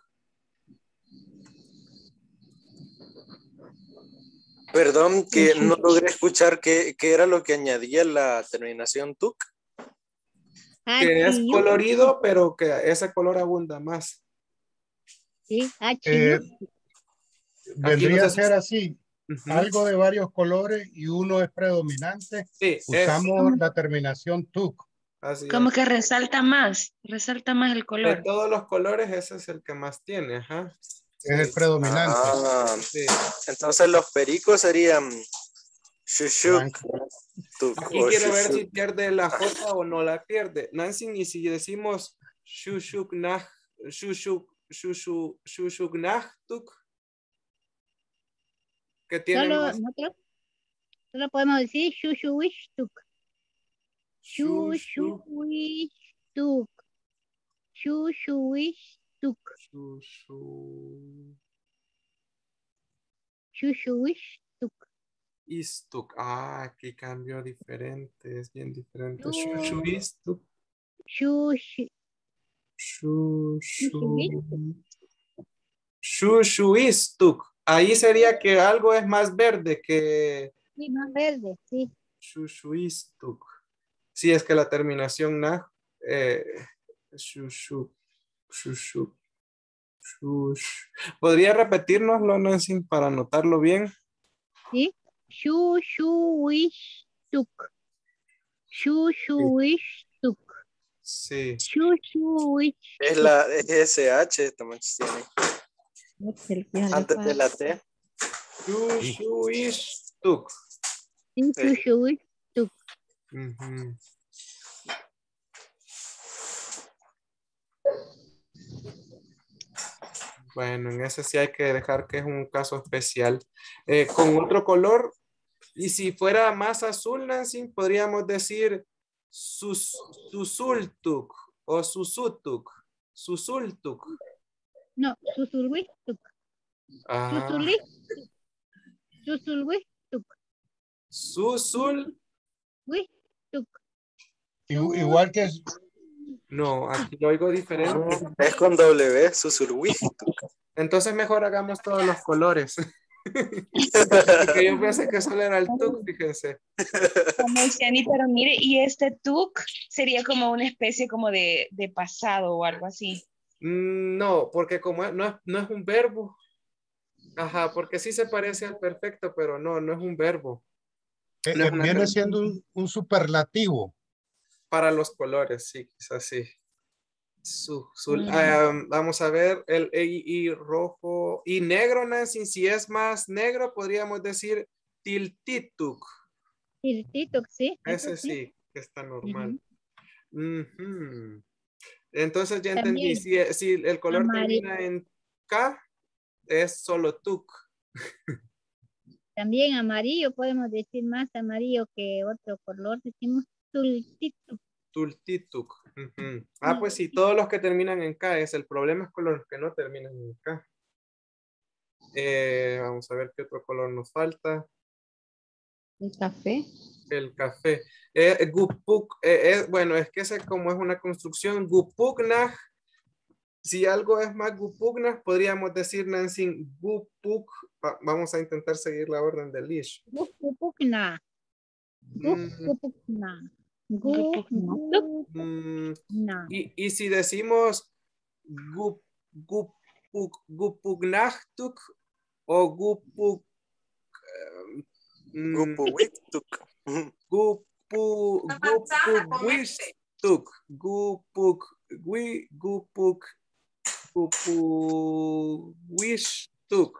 Perdón que no logré escuchar qué, qué era lo que añadía la terminación tuk. Que es Achiyuk, colorido, pero que ese color abunda más. sí, Eh, achiyuk. Aquí no vendría sé a si... ser así, Ujú. algo de varios colores y uno es predominante. Sí, es, Usamos la terminación tuk. así Como es. que resalta más, resalta más el De color. todos los colores, ese es el que más tiene, ajá. Es el Sí, predominante. Ah, sí. entonces los pericos serían shushuk Blanco. tuk Aquí o quiero ver si shushuk. pierde la J o no la pierde. Nancy, y si decimos shushuk nah, shushuk, shushu, shushuk nah tuk, que tiene Solo más nosotros solo podemos decir shushuishtuk, shushu, shushuishtuk, shushuishtuk, shushu, shushuishtuk, istuk. Ah, aquí cambió diferente, es bien diferente. shu- Shushu istuk, shush- Shu, shu, shushuistuk. Ahí sería que algo es más verde que Sí, más verde, sí. shushuistuk. Sí, es que la terminación na, eh, shushu, shushu, shush. ¿Podría repetirnoslo, Nancy, para anotarlo bien? Sí. Shu, shu, wish, tuk. Shu, shu, wish, tuk. Sí. Shu, shu, wish. Es la es S H, Tamachistini. Es el que ya le Antes de la falta. T. Shushuistuk. Sí, shu, shu, wish, tuk. Ujú. Bueno, en ese sí hay que dejar que es un caso especial. Eh, con otro color, y si fuera más azul, Nancy, podríamos decir sus, susultuk o susutuk. Susultuk. No, susulwish, tuk. Ah, Susulwish, susulwish, tuk. susul. Wish, tuk. I- Igual que es, No, aquí lo oigo diferente. Es con W, Susurwistuk. Entonces mejor hagamos todos los colores. Porque yo pensé que solo era el tuk, fíjense. Tamachistani, pero mire, y este tuk sería como una especie como de, de pasado o algo así. Mm, No, porque como es- no, es, no es un verbo. Ajá, porque sí se parece al perfecto, pero no, no es un verbo. eh, No eh, es una viene terminación. siendo un, un superlativo. Para los colores, sí, quizás sí. Su, su- Mm. ah, vamos a ver, el y, y rojo y negro, Nancy, si es más negro, podríamos decir tiltituk. Tirtituk, sí. Eso Ese sí. sí, que está normal. Ujú. Ujú. Entonces ya entendí, También si, si el color amarillo. termina en K, es solo tuk. También amarillo, podemos decir más amarillo que otro color, decimos tultituk. Tultituk. Ujú. Ah, pues sí, todos los que terminan en K es el problema es con los que no terminan en K. Eh, vamos a ver qué otro color nos falta. El café. El café. Eh, gupuk, eh, eh, bueno, es que ese como es una construcción, gupuknaj. Si algo es más gupuknaj, podríamos decir, Nancy, gupuk. Va- vamos a intentar seguir la orden del Lish. Gupukna. Mm, Gupukna. Gupukna. mm, Gupukna. y, y si decimos gup, gupuk, gupuknajtuk o gupuk, mm, Gupuwistuk. gupu, gupugwistuk, gupuk, gui, gupuk, gupugwistuk,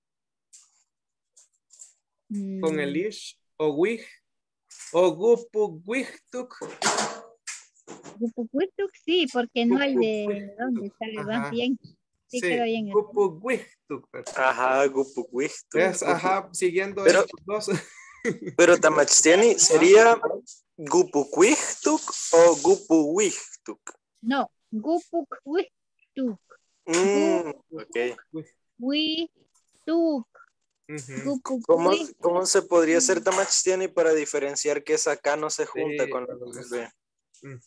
con el Mm, ish, o wig, o gupugwistuk, Gupukwistuk, sí, porque no hay de dónde gupugwistuk, sale, va ajá, bien. Sí, quedó sí, bien. eso. gupugwistuk, ¿verdad? Ajá, Gupuwistuk. Es, ajá, siguiendo Pero- estos dos. Pero Tamachistini sería Gupuwistuk o Gupuwistuk. No, Gupukwistuk. Mm, ok. Wistuk. Ujú. ¿Cómo, Gupukwistuk. ¿Cómo se podría hacer Tamachistini para diferenciar que esa K no se junta Sí, con la doble B? Mm.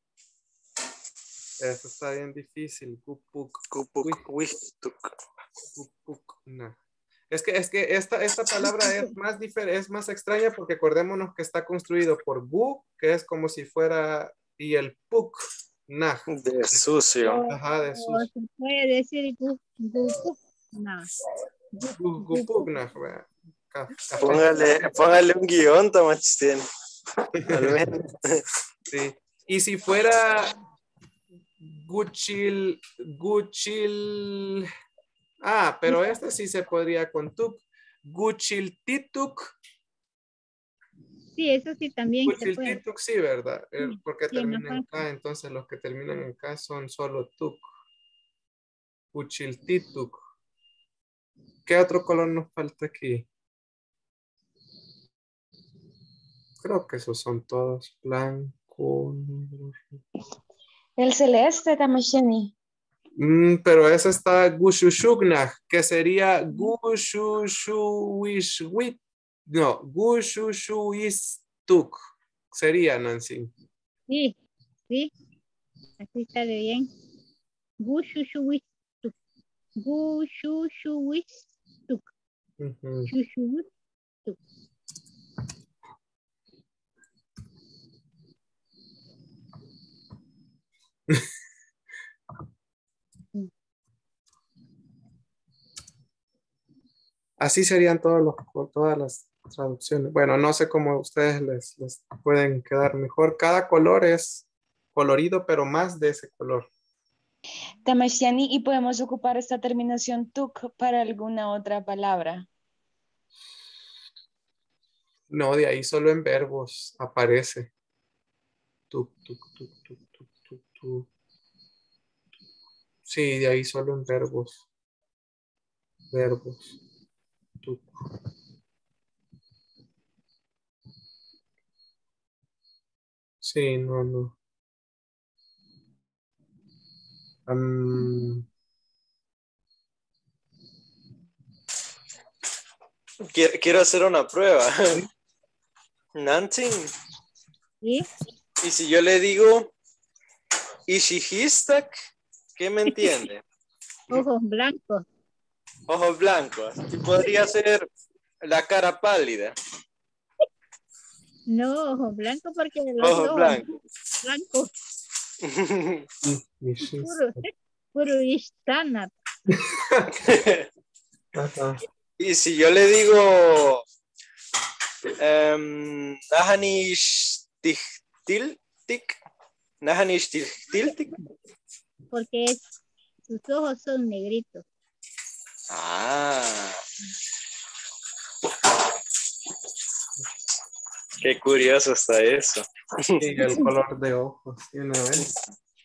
Eso está bien difícil. Gupuk, Gupuwistuk. gupuk, no. Es que, es que esta, esta palabra es más, difer- es más extraña porque acordémonos que está construido por gu, que es como si fuera, y el puk, nah. De sucio. Ajá, de O sus. se puede decir gu- Gupukna. Gu- Gu- Gupuk, nah, vea. Ca- café. Póngale, póngale un guión, Tamachistini. Al menos. Sí. Y si fuera Guchil, Guchil. Ah, pero este sí se podría con tuk. Guchiltituk. Sí, eso sí también se puede. Guchiltituk, sí, ¿verdad? Eh, Sí, Porque sí, en la terminan en parte. K, entonces los que terminan en K son solo tuk. Guchiltituk. ¿Qué otro color nos falta aquí? Creo que esos son todos. Blanco, negro. El celeste, Tamachistani. Mm, pero ese está Gushushugna, que sería Gushushuishwit. No, Gushushuistuk. Sería, Nancy. Sí, sí, así está de bien. Gushushwistuk. Gushushwistuk. Ujú. Shushuwistuk. Así serían todos los, todas las traducciones. Bueno, no sé cómo a ustedes les, les pueden quedar mejor. Cada color es colorido, pero más de ese color. Tamashani, y podemos ocupar esta terminación tuk para alguna otra palabra. No, de ahí solo en verbos aparece. Tuk, tuk, tuk, tuk, tuk, tuk, tuk. Sí, de ahí solo en verbos. Verbos. Tuk. Sí, no, no. Am, Quiero, quiero hacer una prueba. ¿sí? Nancy, ¿Sí? y si yo le digo Ishihistak, ¿qué me entiende? Ojos blancos. Ojos blancos. Y podría ser la cara pálida. No, ojos blancos porque los Ojos ojos blancos. blancos. Y- y sí. Puro, puro istanat. Ajá. Y si yo le digo um, Nahanish Tiltik, Nahanish Tiltik. Porque es- sus ojos son negritos. Ah. Qué curioso está eso. Sí, el color de ojos. Sí, una vez.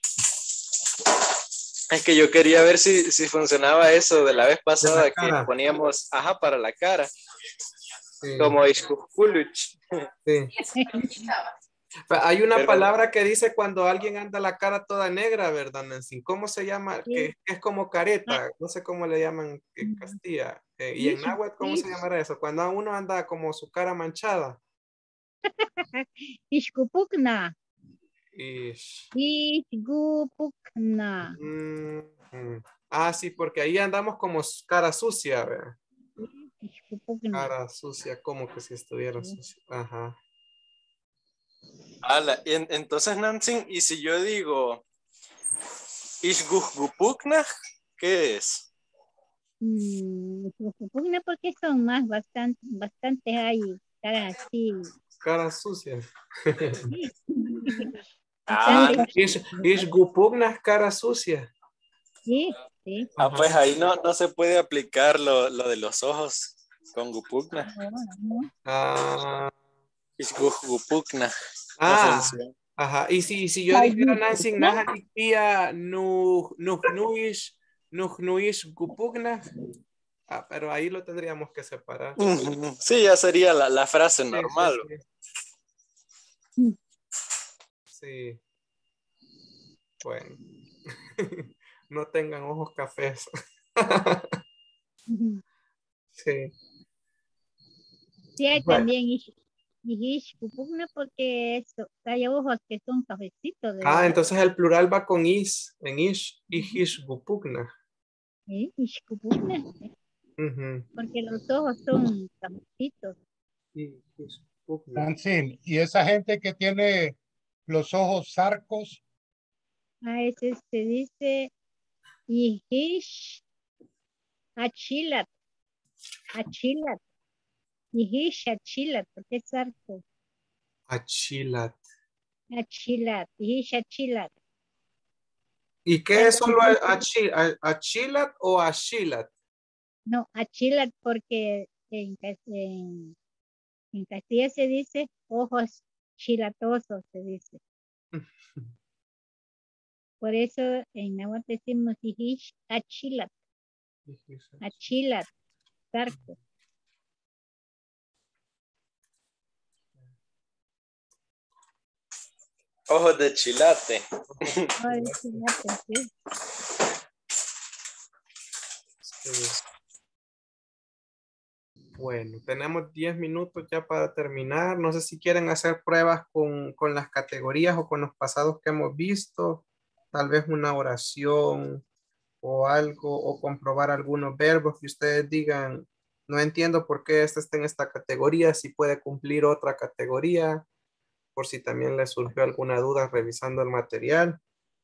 Es que yo quería ver si, si funcionaba eso de la vez pasada que cara. poníamos ajá para la cara, Sí, como Ishkukuluch. sí. Hay una Pero- palabra que dice cuando alguien anda la cara toda negra, ¿verdad, Nancy? ¿Cómo se llama? Sí. Que, que es como careta, no sé cómo le llaman en Castilla. Eh, y en Ish, náhuatl, ¿cómo se ish. llamará eso? Cuando uno anda como su cara manchada. Ishkupukna. Ish. Ishkupukna. Mm, mm. Ah, sí, porque ahí andamos como s- cara sucia, ¿verdad? Ishkupukna. Cara sucia, como que si estuviera Sí. sucia. Ajá. Ala, en- entonces, Nancy, y si yo digo Ishgugupukna, ¿qué es? Mm, Ishkupukna porque son más, bastante, bastantes hay. Cara así. Cara sucia. Sí. Ah, Bastantes. Ish, ish gupugna, cara sucia. Sí, sí. ah, pues ahí no, no se puede aplicar lo, lo de los ojos con Gupukna. No, no. Ah, Ishgugupukna. No ah, funciona. ajá. Y si, si yo dijera Nancy, Najanikpia, nu, nu, nuish, nu, nuish gupugna. Ah, pero ahí lo tendríamos que separar. Ujú. Sí, ya sería la, la frase Sí, normal. sí, Mm. sí. Sí. Bueno. No tengan ojos cafés. Ujú. Sí. Sí, hay Bueno. también ish- Ishkupukna porque eso, hay ojos que son cafecitos, de Ah, verdad. entonces el plural va con is, en ish, ish gupugna. Sí, Ishkupukna, Ujú. porque los ojos son cafecitos. Ish gupugna. Nancy, y esa gente que tiene los ojos zarcos, A ese se dice Ihish Achilat. Achilat. Ihish Achilat, porque es arco. Achilat. Achilat. Ihish Achilat. ¿Y qué es solo achi- a- achilat o achilat? No, Achilat porque en, cas- en, en Castilla se dice ojos chilatosos, se dice. Por eso en náhuatl decimos Ihish Achilat. Achilat. Zarco. Ojos de chilate. Ay, chilate, sí. Sí. Bueno, tenemos diez minutos ya para terminar. No sé si quieren hacer pruebas con, con las categorías o con los pasados que hemos visto. tal vez una oración o algo, o comprobar algunos verbos que ustedes digan, no entiendo por qué este está en esta categoría, si puede cumplir otra categoría, por si también les surgió alguna duda revisando el material.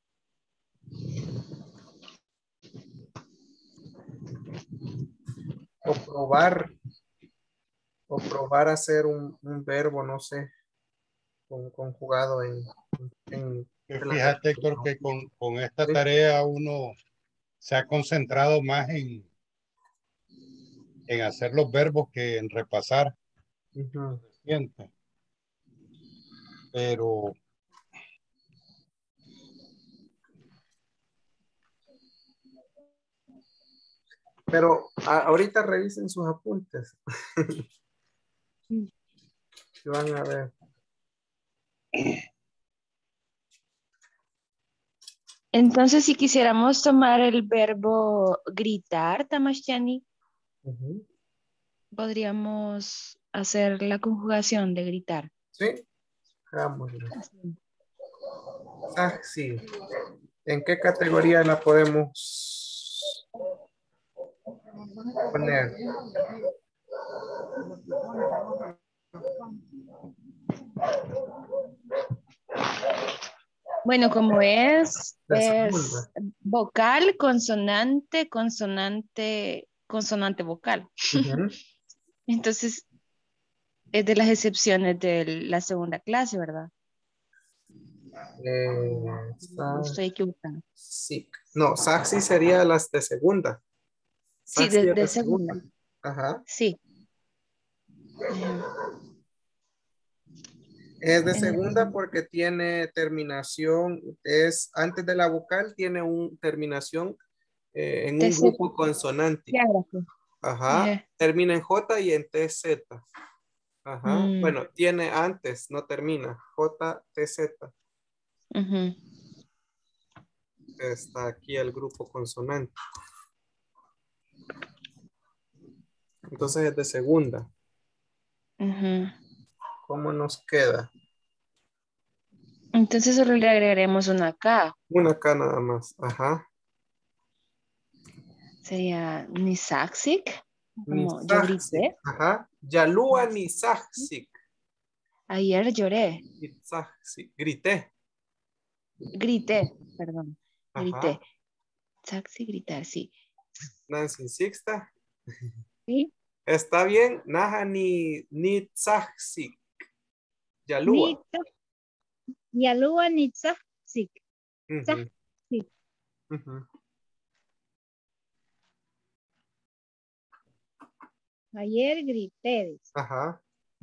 O probar, o probar hacer un, un verbo, no sé, con, conjugado en, en, Que en la fíjate, Héctor, que terminología. con, con esta Sí. tarea uno se ha concentrado más en, en hacer los verbos que en repasar Ujú. lo reciente. Pero Pero a- ahorita revisen sus apuntes. Y van a ver. Entonces, si quisiéramos tomar el verbo gritar, Tamashtiani, Ujú. podríamos hacer la conjugación de gritar. Sí, hagámoslo. Ah, sí. ¿En qué categoría la podemos poner? Bueno, como es, La es segunda. vocal, consonante, consonante, consonante vocal. Ujú. Entonces, es de las excepciones de la segunda clase, ¿verdad? Eh, ¿O sa- estoy equivocada? sí. No, Saxi sería las de segunda. Sí, Saxi de, es de de segunda. segunda. Ajá. Sí. Ajá. Es de segunda En- porque tiene terminación, es antes de la vocal, tiene una terminación eh, en de un se- grupo consonántico. claro, pues. Ajá. Ajá. Termina en J y en T Z. Ajá. Mm, Bueno, tiene antes, no termina. J, T, Z. ujú. Está aquí el grupo consonante. Entonces es de segunda. Ujú. ¿Cómo nos queda? Entonces solo le agregaremos una K. Una acá nada más. Ajá. Sería Nisaxic, como yo Nisaxik. grité. Ajá. Yalúa Nisaxik. Ayer lloré. Nisaxik. Grité. Grité, perdón. Grité. Ajá. Saxi, gritar, sí. Nancy Sixta. ¿Sí? Está bien. Naja ni Nitsaxik. Yalúa. Nitsa, Yalúa Nitsa, sí, Ujú, sí. ujú. Ayer grité. dice. Ajá.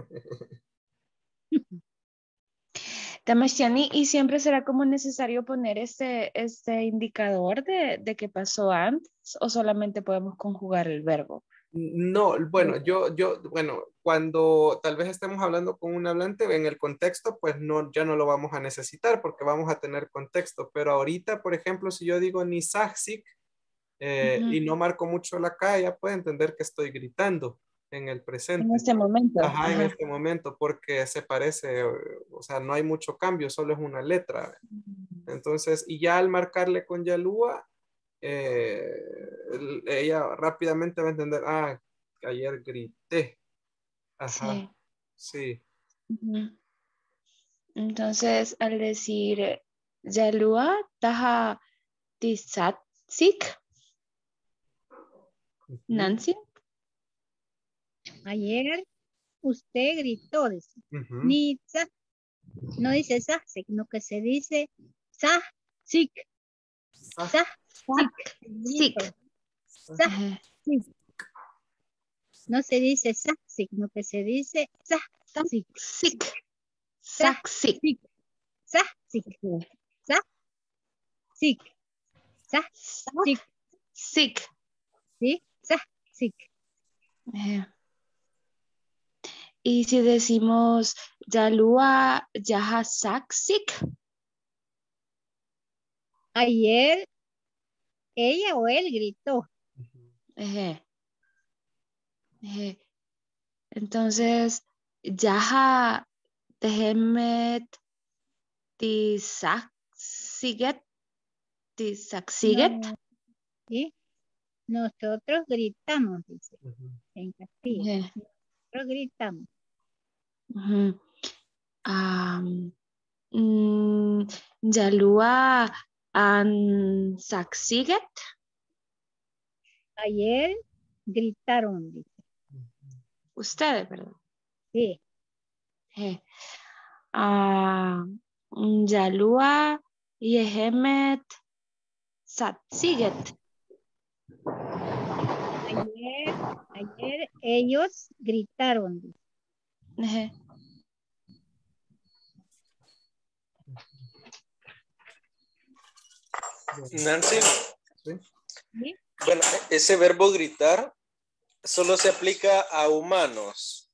Tamashtiani, ¿y siempre será como necesario poner este, este indicador de, de que pasó antes o solamente podemos conjugar el verbo? No, bueno, yo, yo, bueno, cuando tal vez estemos hablando con un hablante en el contexto, pues no, ya no lo vamos a necesitar porque vamos a tener contexto. Pero ahorita, por ejemplo, si yo digo ni saxic eh, Ujú. y no marco mucho la K, ya puede entender que estoy gritando en el En presente. este momento. Ajá, en Ajá. este momento, porque se parece, o sea, no hay mucho cambio, solo es una letra. Entonces, y ya al marcarle con Yalúa, eh, el- ella rápidamente va a entender, ah, ayer grité. Ajá, Sí. sí. Ujú. Entonces, al decir Yalua, taja tisatsik, Ujú, Nancy. Ayer usted gritó. Dice. ujú. Nitsa, no dice sa, sino que se dice sa, sik, Sa- sa, sik. Sick. Grito. Sa, Ajá. sik. No se dice sa, sino que se dice sa, sik. Sick. Sa, Saxic. sik. Sa, sik. Sa, sik. Sa, sik. Sick. ¿Sí? Sa, sik. Ajá. Y si decimos Yalua Yaha Saxic, Ayer ella o él gritó. ajá. Ajá. Entonces, Yaha Tehemet Tisaxiget, Sí, Saxiget. No, ¿sí? Nosotros gritamos, dice, Ujú. en Castilla. Eh, Nosotros gritamos. ujú. Am, mm, Yalua an Saxiget. Ayer gritaron, dice. Ustedes, ¿verdad? Sí. Eh, ah, mm, Yalua Yehemet Saxiget. Ayer, ayer ellos gritaron, dice. Eh, Nancy, Sí. ¿Sí? bueno, ese verbo gritar solo se aplica a humanos,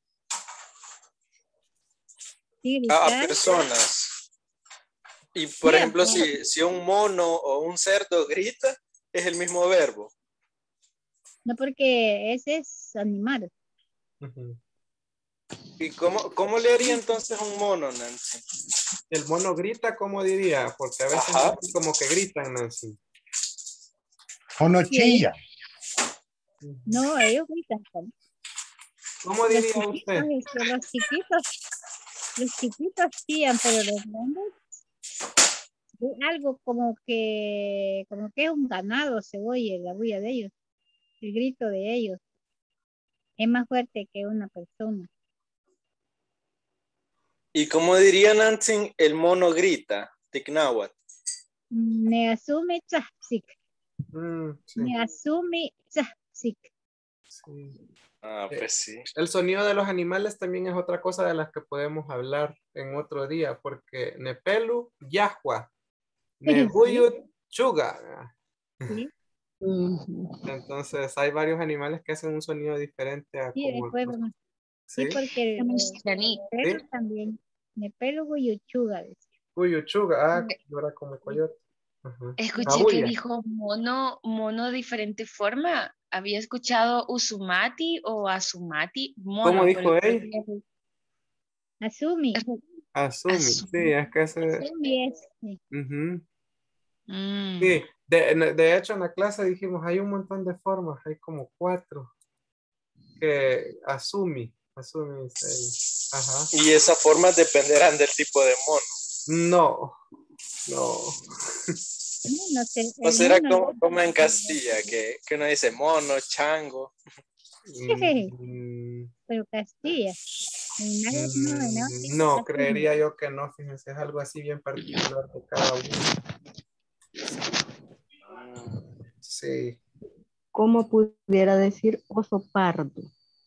Sí, a, a gritar. personas. Y por Sí, ejemplo, a- si, si un mono o un cerdo grita, es el mismo verbo. no porque ese es animal. Ujú. ¿Y cómo, cómo le haría entonces un mono, Nancy? El mono grita, ¿cómo diría? Porque a veces Ajá. así como que gritan, Nancy. Mono Sí, chilla. Ujú. no, ellos gritan. también. ¿Cómo Los diría chiquitos, usted? este, los chiquitos, los chiquitos chillan, pero los grandes, es algo como que, como que es un ganado, se oye la bulla de ellos, el grito de ellos. Es más fuerte que una persona. ¿Y cómo diría Nancy? El mono grita, Ticnáhuatl. Me asume tzahpsik, Mm, sí, me asume tzahpsik. sí. Ah, Eh, pues sí. El sonido de los animales también es otra cosa de las que podemos hablar en otro día, porque Nepelu, Yahua, Nebuyut, Chuga. Sí, Ujú. Entonces hay varios animales que hacen un sonido diferente a sí, como después los- vamos. Sí, ¿Sí? porque el Mexicani. perro ¿Sí? también, me pelo guyuchuga, decía. Uy, Chuga, ah, llora como coyote. Ajá. Escuché que Aúlla. dijo mono, mono de diferente forma. Había escuchado Usumati o Asumati, ¿Cómo mono, pero dijo creo él? que Asumi, es Asumi. Sí, Asumi. es que ese. asumi es, sí. Ujú. Mm. Sí, de, en- de hecho en la clase dijimos, hay un montón de formas, hay como cuatro que Asumi, Asumi, sí. Ajá. Y esas formas dependerán del tipo de mono. No, no. No, no sé, ¿O el será mono, como, como en Castilla, que, que uno dice mono, chango? Mm, pero Castilla, en nada, no, en nada, mm, no, asumi. creería yo que no, fíjense, es algo así bien particular de cada uno. Sí. ¿Cómo pudiera decir oso pardo?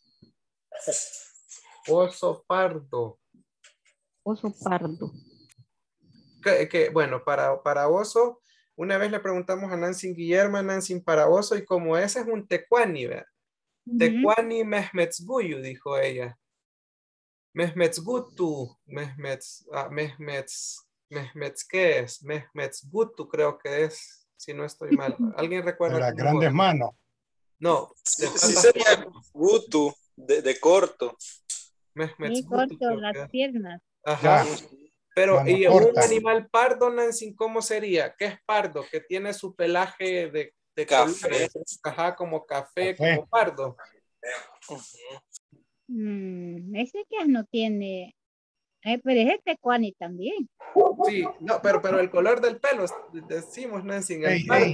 Oso pardo. Oso pardo. Que, que, bueno, para, para oso, una vez le preguntamos a Nancy Guillermo, Nancy para oso, y como ese es un tecuani, ¿verdad? Ujú. Tecuani mehmetzguyu, dijo ella. Mehmetzgutu, mehmetz, ah, mehmetz, mehmetz, ¿qué es? Mehmetzgutu creo que es, si no estoy mal. ¿Alguien De recuerda las cómo grandes va? manos. No, Sí, de sí patas sería cortas. gutu, de, de corto. Sí, Mehmetzgutu corto creo las que es. piernas. Ajá. Ya, Pero, mano ¿y un corta. animal pardo, Nancy, cómo sería? ¿Qué es pardo? Que tiene su pelaje de, de Café. colores. Ajá, como café, Café. como pardo. Ujú. Mm, ese que no tiene, eh, pero es este cuani también. Sí, no, pero, pero el color del pelo, decimos, Nancy, en el Ey, pardo. ey,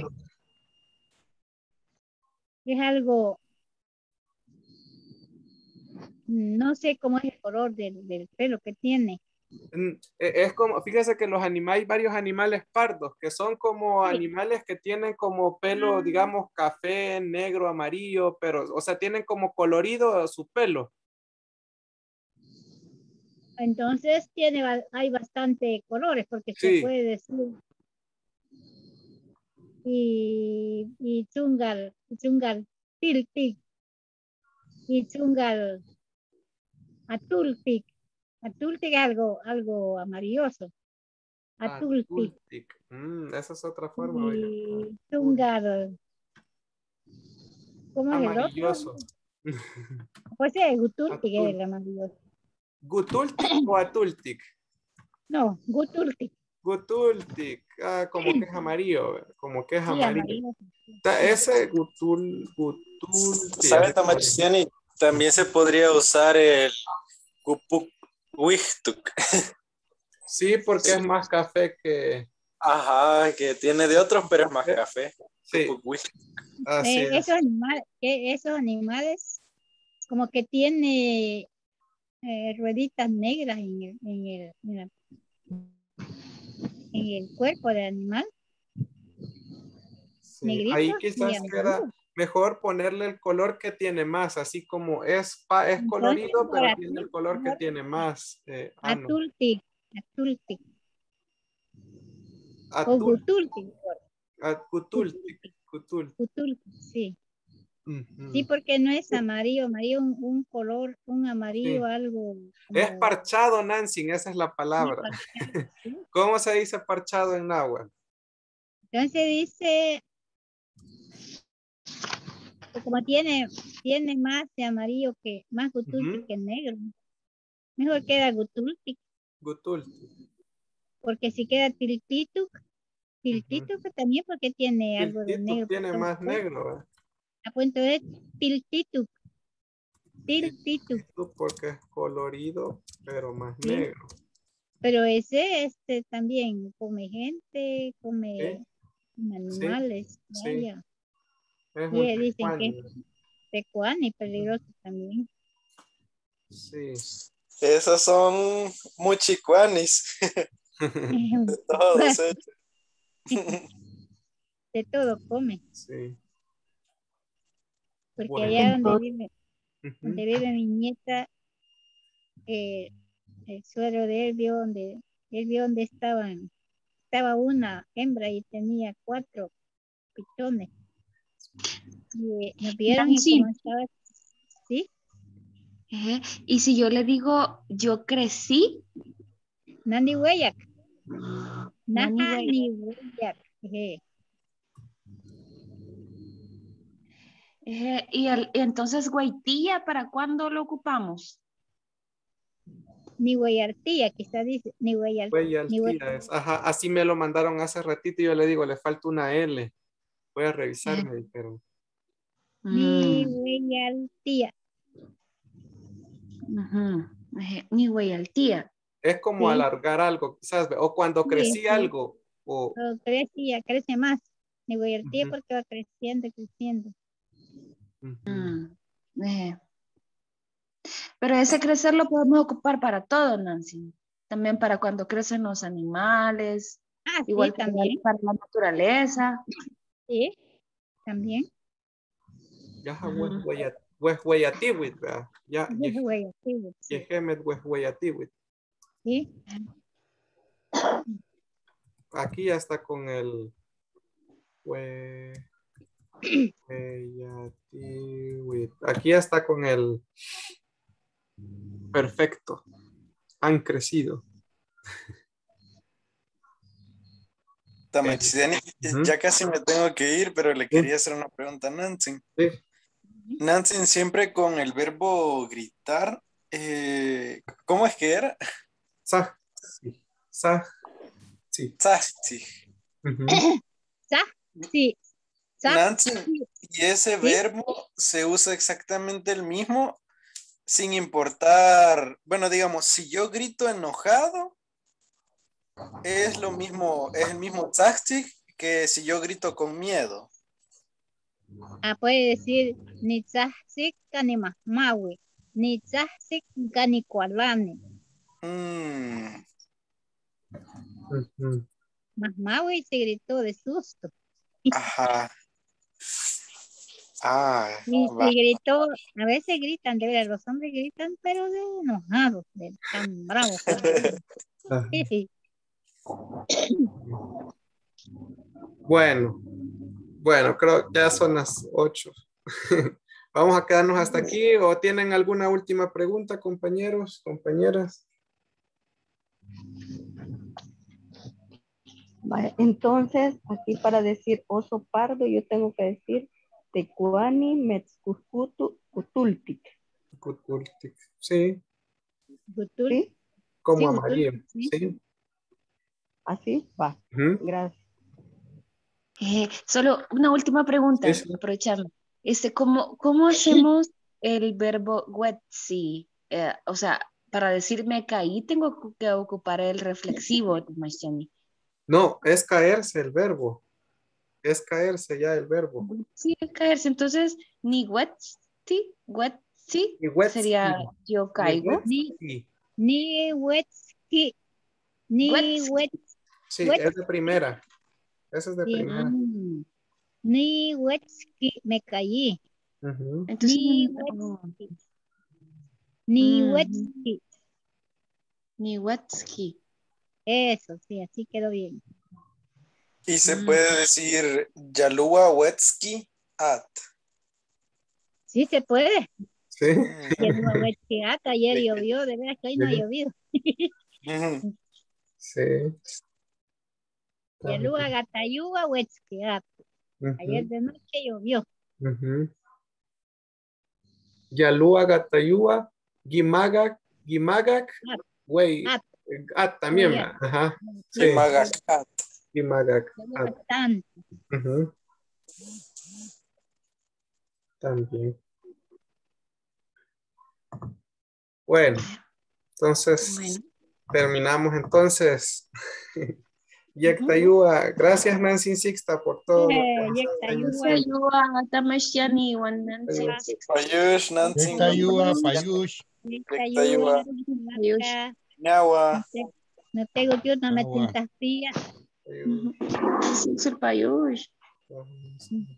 Es algo, no sé cómo es el color del, del pelo que tiene. Mm, e- Es como, fíjese que los animales, hay varios animales pardos, que son como Sí. animales que tienen como pelo, digamos, café, negro, amarillo, pero, o sea, tienen como colorido su pelo. Entonces tiene, ba- hay bastante colores porque se Sí, puede decir y, y chungal, chungal, tiltic, y chungal, atultic. Atultic es algo, algo amarilloso. ah, Atultic. tultic. Mm, esa es otra forma, oiga. Y chungal, ¿cómo es el otro? Amarilloso. Pues sí, gutultic es Atul- el amarilloso. ¿Gutultic o atultic? No, gutultic. Gutultic. Ah, como que es amarillo. Como que es Sí, amarillo. amarillo. Ta- Ese gutul, gutultic. ¿Sabes, Tamachiciani? También se podría usar el Gupuk Wihtuk. Sí, porque es más café que... Ajá, que tiene de otros, pero es más Eh, café. Sí, Gupuk Wihtuk. así Eh, es. esos animales, que esos animales como que tiene eh, rueditas negras en el, en el, en la- en el cuerpo del animal, Sí, negritos ahí y quizás queda amarillos. mejor ponerle el color que tiene más, así como es, pa- es Entonces, colorido, por pero tiene el azul, color que mejor tiene más. Eh, ah, no. atultic, atultic, o Atul, gutultic, at- Gutultic, Gutul. gutultic, sí. Ujú. Sí, porque no es amarillo, amarillo, un, un color, un amarillo, Sí. algo Es como parchado, Nancy, esa es la muy palabra. parchado, ¿sí? ¿Cómo se dice parchado en náhuatl? Entonces dice que como tiene, tiene más de amarillo que, más gutultic Ujú. que negro, mejor queda gutultic, Gutultic. porque si queda tiltituk, Ujú. tiltituk también porque tiene algo de Tiltito negro. tiene por más todo. negro. ¿Eh? A punto de tiltituk, tiltituk, Tiltito porque es colorido, pero más sí. negro. Pero ese este también come gente, come Sí, animales, sí. vaya. Es Y un eh, dicen que es tecuani. pecuán y peligroso también. Sí. Esos son muchicuanis. Todos, ¿eh? De todo come, Sí. porque Bueno. allá donde Entonces, vive, donde Ujú. vive mi nieta, eh, el suegro de él vio donde, él vio donde estaban, estaba una hembra y tenía cuatro pichones. Y eh, nos vieron y como Nancy, estaba, sí, eh, y si yo le digo yo crecí, Nani Hueyac, Nani Naja güey, ni Hueyac, eh, eh, y el- entonces güeytía, ¿para cuándo lo ocupamos? ni Hueyartía, quizá dice, ni Hueyal, Güey, al ni Huey, tía es. Ajá, así me lo mandaron hace ratito y yo le digo, le falta una L. Voy a revisar, Eh, me dijeron. ni mm, Hueyartía, ujú, eh, ni güeyaltía. Es como sí, alargar algo, quizás, o cuando sí, crecí sí, algo, o... pero crece, crece más, ni Hueyartía Ujú, porque va creciendo, creciendo. ujú. Mm, eh, Pero ese crecer lo podemos ocupar para todo, Nancy. También para cuando crecen los animales, Ah, sí, igual para, también, para la naturaleza. sí, también, Ya, pues, Ujú. hueya- pues, hueyatiwit, ¿verdad? Ya, es ye- Hueyartía, sí, yehemet, pues, hueyatiwit. sí, Aquí ya está con el... hue- hueyatiwit. Aquí ya está con el perfecto. Han crecido. Eh, Tamachiciani, ujú, ya casi me tengo que ir, pero le sí, quería hacer una pregunta a Nancy. sí. Nancy, siempre con el verbo gritar, eh, ¿cómo es que era? Saj, sí. Saj, sí. Tzahtzih. Ujú. sa, sí, sa, Nancy, sí, y ese sí, verbo se usa exactamente el mismo, sin importar, bueno, digamos, si yo grito enojado, es lo mismo, es el mismo tzahtzih que si yo grito con miedo. ah, puede decir, ni tzahzik ni mahmawi, ni tzahzik ni kualani, Mm, Ujú. mahmawi se gritó de susto, ajá. Ah, y se va. gritó, a veces gritan, de verdad, los hombres gritan, pero de enojados, de tan bravos que son. Ah, bueno, bueno, creo que ya son las ocho. Vamos a quedarnos hasta aquí. ¿O tienen alguna última pregunta, compañeros, compañeras? vale, entonces, aquí para decir oso pardo, yo tengo que decir tecuani metzcucutu cutultic, Gutultic. Sí, Gutul, ¿sí? como sí, gutul, amarillo. sí, Sí. ¿Así? Va. Ujú. Gracias. Eh, solo una última pregunta, Sí, sí. aprovechando. Este, ¿cómo, cómo hacemos el verbo wetsi? Eh, o sea, para decir me caí, tengo que ocupar el reflexivo, Mashani. No, es caerse el verbo. Es caerse ya el verbo. Sí, caerse. Entonces, ni wetsi, wetsi Ni wetski. sería yo Ni caigo. wetski. Ni wetski. Ni Wetski. wet. Sí, Wet- es de primera. Esa es de Sí. primera. Mm, Ni wetski. Me caí. Ujú. Entonces, Ni no, wetski. Ni Mm. wetski. ni wetski. Eso, sí, así quedó bien. Y se Mm. puede decir Yalua Wetsky at. Sí se puede. Sí. Y el nuevo wetski acá ayer llovió, de veras que hoy no ha Sí. llovido. Ujú. Sí. Y el lugar gatayuga wetski acá. Ayer Ujú. de noche llovió. Ujú. Yalua, Gatayua, Gimagak, Gimagak, At, güey, at, At también, oye, va. Ajá, sí, Gimagak at. Gimagak, llovió At, bastante. ujú, también. Bueno, entonces Bueno. terminamos entonces. Yectayua, gracias Nancy Sixta por todo lo que Eh, nos ha Yectayuga, enseñado. Ayuda, Tamashani, one Nancy. Payush, Nancy. Yectayúa, Payush, Yectayuga, Ayush. acá. Ñawa. No te- no tengo que una me Agua. tintas frías. Ayuda. Sí, es el payush. Vamos.